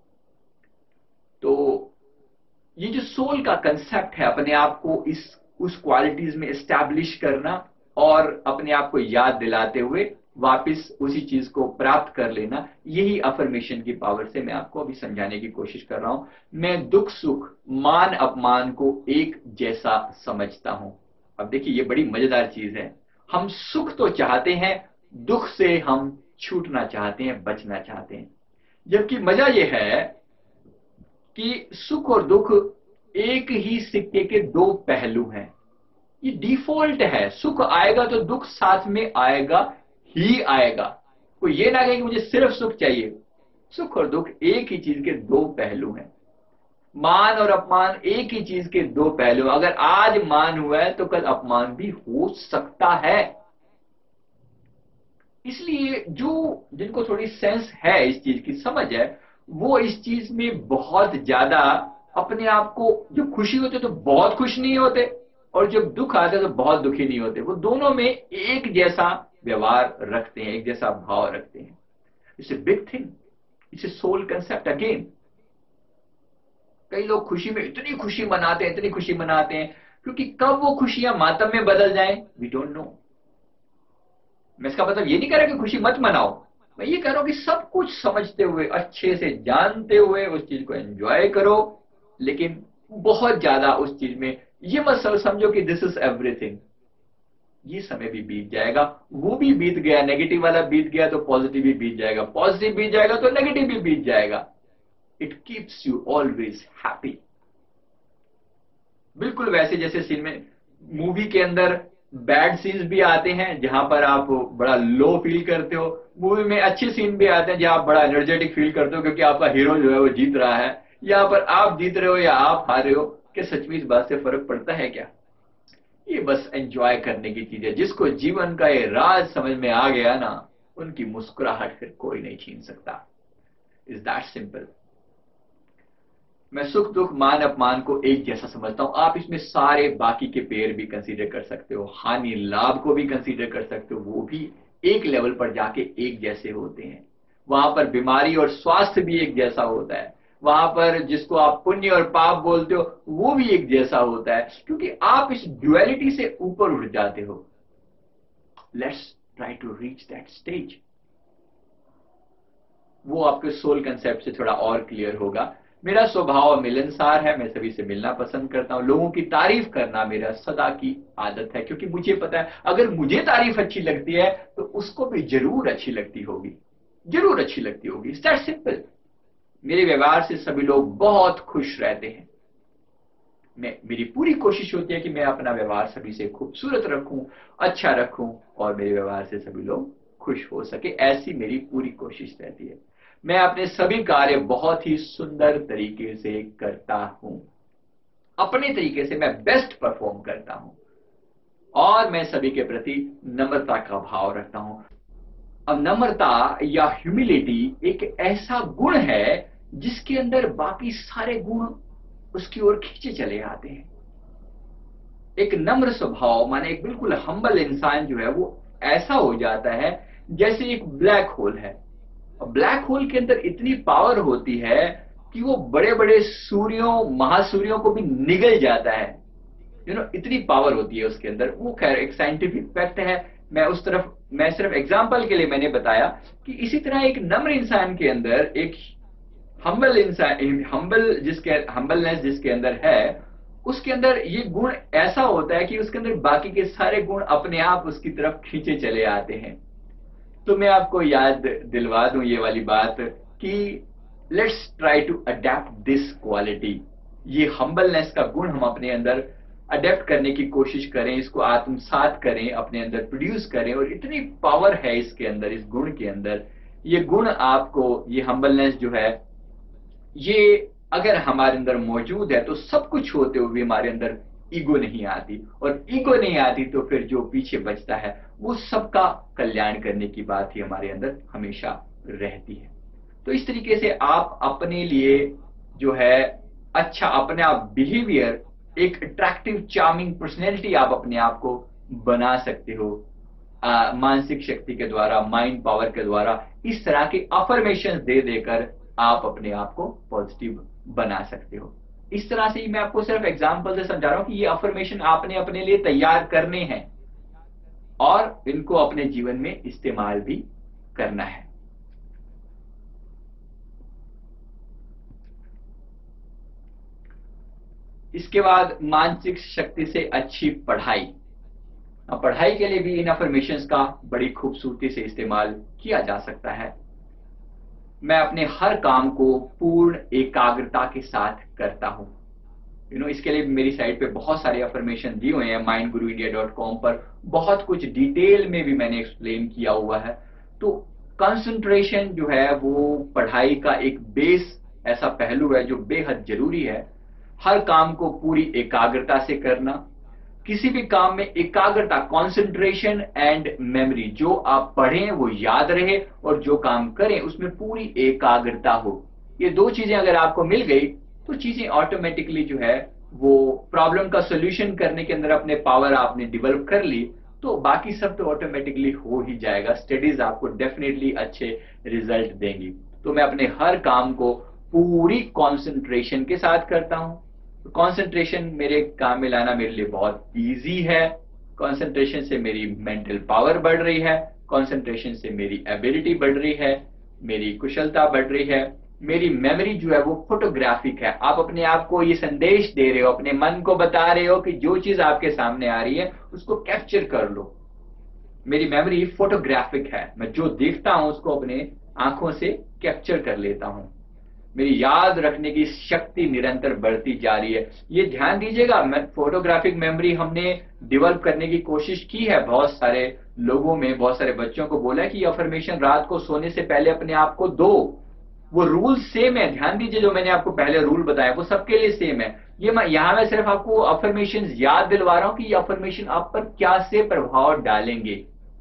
तो ये जो सोल का कंसेप्ट है, अपने आप को उस क्वालिटीज में एस्टैब्लिश करना और अपने आप को याद दिलाते हुए वापस उसी चीज को प्राप्त कर लेना, यही अफर्मेशन की पावर से मैं आपको अभी समझाने की कोशिश कर रहा हूं। मैं दुख सुख मान अपमान को एक जैसा समझता हूं। अब देखिए ये बड़ी मजेदार चीज है, हम सुख तो चाहते हैं, दुख से हम छूटना चाहते हैं, बचना चाहते हैं। जबकि मजा यह है कि सुख और दुख एक ही सिक्के के दो पहलू हैं। ये डिफॉल्ट है, सुख आएगा तो दुख साथ में आएगा ही आएगा। कोई ये ना कहे कि मुझे सिर्फ सुख चाहिए। सुख और दुख एक ही चीज के दो पहलू हैं। मान और अपमान एक ही चीज के दो पहलू। अगर आज मान हुआ है तो कल अपमान भी हो सकता है। इसलिए जो जिनको थोड़ी सेंस है, इस चीज की समझ है, वो इस चीज में बहुत ज्यादा अपने आप को, जब खुशी होते तो बहुत खुश नहीं होते और जब दुख आता है तो बहुत दुखी नहीं होते। वो दोनों में एक जैसा व्यवहार रखते हैं, एक जैसा भाव रखते हैं। It's a big thing, it's a soul concept again. कई लोग खुशी में इतनी खुशी मनाते हैं, इतनी खुशी मनाते हैं, क्योंकि कब वो खुशियां मातम में बदल जाएं वी डोंट नो। मैं इसका मतलब ये नहीं कह रहा कि खुशी मत मनाओ, मैं ये कह रहा हूं कि सब कुछ समझते हुए, अच्छे से जानते हुए उस चीज को एंजॉय करो, लेकिन बहुत ज्यादा उस चीज में ये मत समझो कि दिस इज एवरीथिंग। ये समय भी बीत जाएगा, वो भी बीत गया, नेगेटिव वाला बीत गया तो पॉजिटिव भी बीत जाएगा, पॉजिटिव बीत जाएगा तो नेगेटिव भी बीत जाएगा। It keeps you always happy. बिल्कुल वैसे जैसे सीन में, मूवी के अंदर बैड सीन्स भी आते हैं जहां पर आप बड़ा लो फील करते हो, मूवी में अच्छे सीन भी आते हैं जहां आप बड़ा एनर्जेटिक फील करते हो क्योंकि आपका हीरो जो है वो जीत रहा है। यहाँ पर आप जीत रहे हो या आप हार रहे हो, क्या सच में इस बात से फर्क पड़ता है क्या? ये बस एंजॉय करने की चीज है। जिसको जीवन का ये राज समझ में आ गया ना, उनकी मुस्कुराहट फिर कोई नहीं छीन सकता। Is that simple. मैं सुख दुख मान अपमान को एक जैसा समझता हूं। आप इसमें सारे बाकी के पेयर भी कंसीडर कर सकते हो, हानि लाभ को भी कंसीडर कर सकते हो, वो भी एक लेवल पर जाके एक जैसे होते हैं। वहां पर बीमारी और स्वास्थ्य भी एक जैसा होता है। वहां पर जिसको आप पुण्य और पाप बोलते हो वो भी एक जैसा होता है, क्योंकि आप इस ड्युअलिटी से ऊपर उठ जाते हो। Let's try to reach that stage. वो आपके सोल कंसेप्ट से थोड़ा और क्लियर होगा। मेरा स्वभाव मिलनसार है, मैं सभी से मिलना पसंद करता हूं। लोगों की तारीफ करना मेरा सदा की आदत है, क्योंकि मुझे पता है अगर मुझे तारीफ अच्छी लगती है तो उसको भी जरूर अच्छी लगती होगी, जरूर अच्छी लगती होगी। It's that simple. मेरे व्यवहार से सभी लोग बहुत खुश रहते हैं। मेरी पूरी कोशिश होती है कि मैं अपना व्यवहार सभी से खूबसूरत रखूं, अच्छा रखूं और मेरे व्यवहार से सभी लोग खुश हो सके, ऐसी मेरी पूरी कोशिश रहती है। मैं अपने सभी कार्य बहुत ही सुंदर तरीके से करता हूं, अपने तरीके से मैं बेस्ट परफॉर्म करता हूं और मैं सभी के प्रति नम्रता का भाव रखता हूं। अब नम्रता या ह्यूमिलिटी एक ऐसा गुण है जिसके अंदर बाकी सारे गुण उसकी ओर खींचे चले आते हैं। एक नम्र स्वभाव माने एक बिल्कुल हम्बल इंसान जो है वो ऐसा हो जाता है जैसे एक ब्लैक होल है। ब्लैक होल के अंदर इतनी पावर होती है कि वो बड़े बड़े सूर्यों, महासूर्यों को भी निगल जाता है। इतनी पावर होती है उसके अंदर। वो खैर एक साइंटिफिक फैक्ट है, मैं सिर्फ एग्जांपल के लिए मैंने बताया कि इसी तरह एक नम्र इंसान के अंदर एक हम्बल इंसान, हम्बलनेस जिसके अंदर है, उसके अंदर ये गुण ऐसा होता है कि उसके अंदर बाकी के सारे गुण अपने आप उसकी तरफ खींचे चले आते हैं। तो मैं आपको याद दिलवा दूं ये वाली बात कि let's try to adapt this quality. ये हम्बलनेस का गुण हम अपने अंदर अडेप्ट करने की कोशिश करें, इसको आत्मसात करें, अपने अंदर प्रोड्यूस करें। और इतनी पावर है इसके अंदर, इस गुण के अंदर। ये गुण आपको, ये हम्बलनेस जो है, ये अगर हमारे अंदर मौजूद है तो सब कुछ होते हुए भी हमारे अंदर ईगो नहीं आती, और ईगो नहीं आती तो फिर जो पीछे बचता है वो सबका कल्याण करने की बात ही हमारे अंदर हमेशा रहती है। तो इस तरीके से आप अपने लिए जो है अच्छा, अपने आप बिहेवियर, एक अट्रैक्टिव चार्मिंग पर्सनैलिटी आप अपने आप को बना सकते हो मानसिक शक्ति के द्वारा, माइंड पावर के द्वारा। इस तरह के अफर्मेशन दे देकर आप अपने आप को पॉजिटिव बना सकते हो। इस तरह से ही मैं आपको सिर्फ एग्जांपल से समझा रहा हूं कि ये अफर्मेशन आपने अपने लिए तैयार करने हैं और इनको अपने जीवन में इस्तेमाल भी करना है। इसके बाद मानसिक शक्ति से अच्छी पढ़ाई। पढ़ाई के लिए भी इन अफर्मेशंस का बड़ी खूबसूरती से इस्तेमाल किया जा सकता है। मैं अपने हर काम को पूर्ण एकाग्रता के साथ करता हूं। इसके लिए मेरी साइट पे बहुत सारे अफर्मेशन दिए हुए हैं, mindguruindia.com पर बहुत कुछ डिटेल में भी मैंने एक्सप्लेन किया हुआ है। तो कंसंट्रेशन जो है वो पढ़ाई का एक बेस ऐसा पहलू है जो बेहद जरूरी है। हर काम को पूरी एकाग्रता से करना, किसी भी काम में एकाग्रता, कंसंट्रेशन एंड मेमोरी, जो आप पढ़ें वो याद रहे और जो काम करें उसमें पूरी एकाग्रता हो। ये दो चीजें अगर आपको मिल गई तो चीजें ऑटोमेटिकली जो है वो प्रॉब्लम का सोल्यूशन करने के अंदर अपने पावर आपने डेवलप कर ली, तो बाकी सब तो ऑटोमेटिकली हो ही जाएगा। स्टडीज आपको डेफिनेटली अच्छे रिजल्ट देंगी। तो मैं अपने हर काम को पूरी कंसंट्रेशन के साथ करता हूं। कंसंट्रेशन मेरे काम में लाना मेरे लिए बहुत इजी है। कंसंट्रेशन से मेरी मेंटल पावर बढ़ रही है, कंसंट्रेशन से मेरी एबिलिटी बढ़ रही है, मेरी कुशलता बढ़ रही है, मेरी मेमोरी जो है वो फोटोग्राफिक है। आप अपने आप को ये संदेश दे रहे हो, अपने मन को बता रहे हो कि जो चीज आपके सामने आ रही है उसको कैप्चर कर लो। मेरी मेमोरी फोटोग्राफिक है, मैं जो देखता हूं उसको अपने आंखों से कैप्चर कर लेता हूं। मेरी याद रखने की शक्ति निरंतर बढ़ती जा रही है। ये ध्यान दीजिएगा, फोटोग्राफिक मेमोरी हमने डेवलप करने की कोशिश की है। बहुत सारे लोगों में, बहुत सारे बच्चों को बोला है कि अफर्मेशन रात को सोने से पहले अपने आप को दो। वो रूल सेम है, ध्यान दीजिए, जो मैंने आपको पहले रूल बताया वो सबके लिए सेम है। ये मैं सिर्फ आपको अफर्मेशन याद दिलवा रहा हूं कि ये अफर्मेशन आप पर क्या से प्रभाव डालेंगे।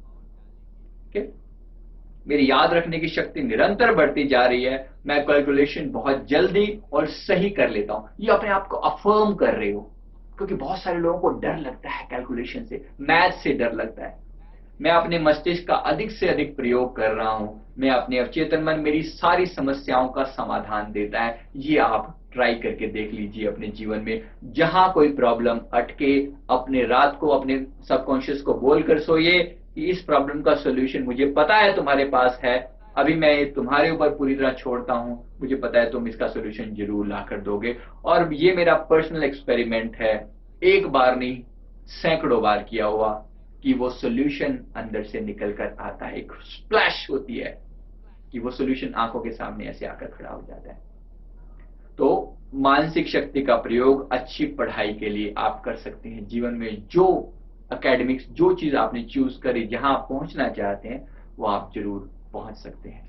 मेरी याद रखने की शक्ति निरंतर बढ़ती जा रही है। मैं कैलकुलेशन बहुत जल्दी और सही कर लेता हूं। ये अपने आप को अफर्म कर रहे हो, क्योंकि बहुत सारे लोगों को डर लगता है कैलकुलेशन से, मैथ से डर लगता है। मैं अपने मस्तिष्क का अधिक से अधिक प्रयोग कर रहा हूं। मैं अपने अवचेतन मन मेरी सारी समस्याओं का समाधान देता है। ये आप ट्राई करके देख लीजिए अपने जीवन में। जहां कोई प्रॉब्लम अटके, अपने रात को अपने सबकॉन्शियस को बोलकर सोइए कि इस प्रॉब्लम का सॉल्यूशन मुझे पता है तुम्हारे पास है, अभी मैं तुम्हारे ऊपर पूरी तरह छोड़ता हूं, मुझे पता है तुम इसका सॉल्यूशन जरूर ला कर दोगे। और ये मेरा पर्सनल एक्सपेरिमेंट है, एक बार नहीं सैकड़ों बार किया हुआ, कि वो सॉल्यूशन अंदर से निकल कर आता है। एक स्प्लैश होती है कि वो सॉल्यूशन आंखों के सामने ऐसे आकर खड़ा हो जाता है। तो मानसिक शक्ति का प्रयोग अच्छी पढ़ाई के लिए आप कर सकते हैं। जीवन में जो एकेडमिक्स, जो चीज आपने चूज करी, जहां आप पहुंचना चाहते हैं वो आप जरूर पहुंच सकते हैं।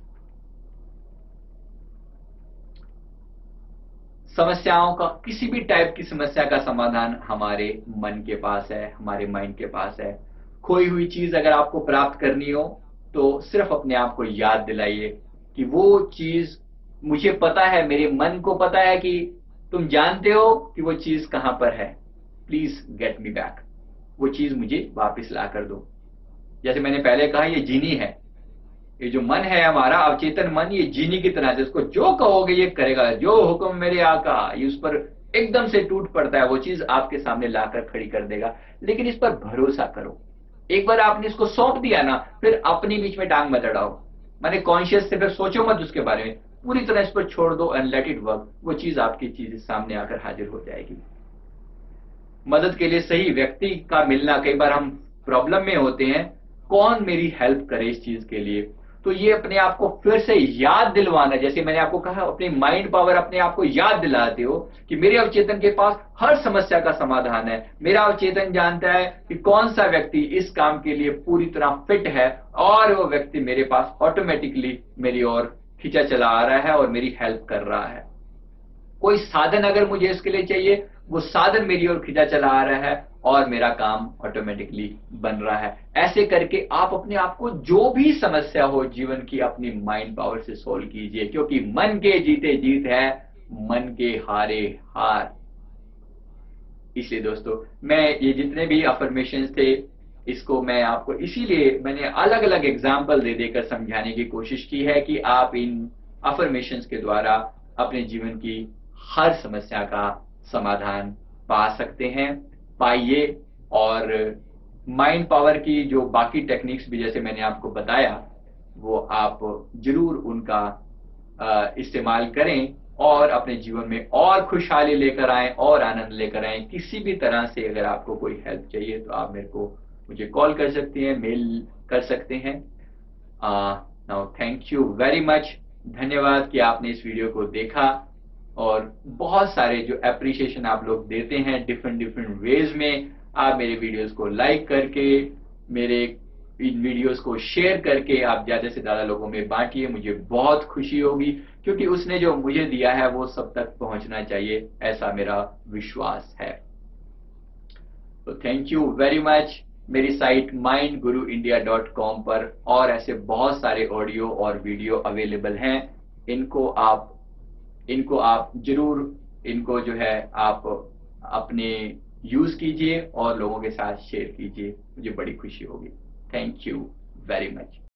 समस्याओं का, किसी भी टाइप की समस्या का समाधान हमारे मन के पास है, हमारे माइंड के पास है। खोई हुई चीज अगर आपको प्राप्त करनी हो तो सिर्फ अपने आप को याद दिलाइए कि वो चीज मुझे पता है, मेरे मन को पता है कि तुम जानते हो कि वो चीज कहां पर है, प्लीज गेट मी बैक, वो चीज मुझे वापस ला कर दो। जैसे मैंने पहले कहा, ये जीनी है, ये जो मन है हमारा अवचेतन मन, ये जीनी की तरह है, उसको जो कहोगे ये करेगा, जो हुक्म मेरे आका, ये उस पर एकदम से टूट पड़ता है, वो चीज आपके सामने लाकर खड़ी कर देगा। लेकिन इस पर भरोसा करो। एक बार आपने इसको सौंप दिया ना, फिर अपने बीच में टांग मत अड़ाओ। माने कॉन्शियस से फिर सोचो मत उसके बारे में, पूरी तरह इस पर छोड़ दो एंड लेट इट वर्क। वो चीज आपकी चीज सामने आकर हाजिर हो जाएगी। मदद के लिए सही व्यक्ति का मिलना, कई बार हम प्रॉब्लम में होते हैं, कौन मेरी हेल्प करे इस चीज के लिए, तो ये अपने आप को फिर से याद दिलवाना। जैसे मैंने आपको कहा, अपनी माइंड पावर अपने आप को याद दिलाते हो कि मेरे अवचेतन के पास हर समस्या का समाधान है। मेरा अवचेतन जानता है कि कौन सा व्यक्ति इस काम के लिए पूरी तरह फिट है, और वो व्यक्ति मेरे पास ऑटोमेटिकली मेरी ओर खींचा चला आ रहा है और मेरी हेल्प कर रहा है। कोई साधन अगर मुझे इसके लिए चाहिए, वो साधन मेरी ओर खींचा चला आ रहा है और मेरा काम ऑटोमेटिकली बन रहा है। ऐसे करके आप अपने आप को जो भी समस्या हो जीवन की, अपनी माइंड पावर से सोल्व कीजिए, क्योंकि मन के जीते जीत है, मन के हारे हार। इसलिए दोस्तों, मैं ये जितने भी अफर्मेशंस थे, इसको मैं आपको इसीलिए मैंने अलग अलग एग्जाम्पल दे देकर समझाने की कोशिश की है कि आप इन अफर्मेशंस के द्वारा अपने जीवन की हर समस्या का समाधान पा सकते हैं। पाइए और माइंड पावर की जो बाकी टेक्निक्स भी जैसे मैंने आपको बताया, वो आप जरूर उनका इस्तेमाल करें और अपने जीवन में और खुशहाली लेकर आएं और आनंद लेकर आएं। किसी भी तरह से अगर आपको कोई हेल्प चाहिए तो आप मुझे कॉल कर सकते हैं, मेल कर सकते हैं। Now thank you very much. धन्यवाद कि आपने इस वीडियो को देखा, और बहुत सारे जो एप्रिसिएशन आप लोग देते हैं डिफरेंट डिफरेंट वेज में। आप मेरे वीडियोस को लाइक करके, मेरे इन वीडियोस को शेयर करके आप ज्यादा से ज्यादा लोगों में बांटिए, मुझे बहुत खुशी होगी, क्योंकि उसने जो मुझे दिया है वो सब तक पहुंचना चाहिए, ऐसा मेरा विश्वास है। तो थैंक यू वेरी मच। मेरी साइट mindguruindia.com पर और ऐसे बहुत सारे ऑडियो और वीडियो अवेलेबल हैं। इनको आप जरूर, इनको जो है आप अपने यूज कीजिए और लोगों के साथ शेयर कीजिए, मुझे बड़ी खुशी होगी। Thank you very much.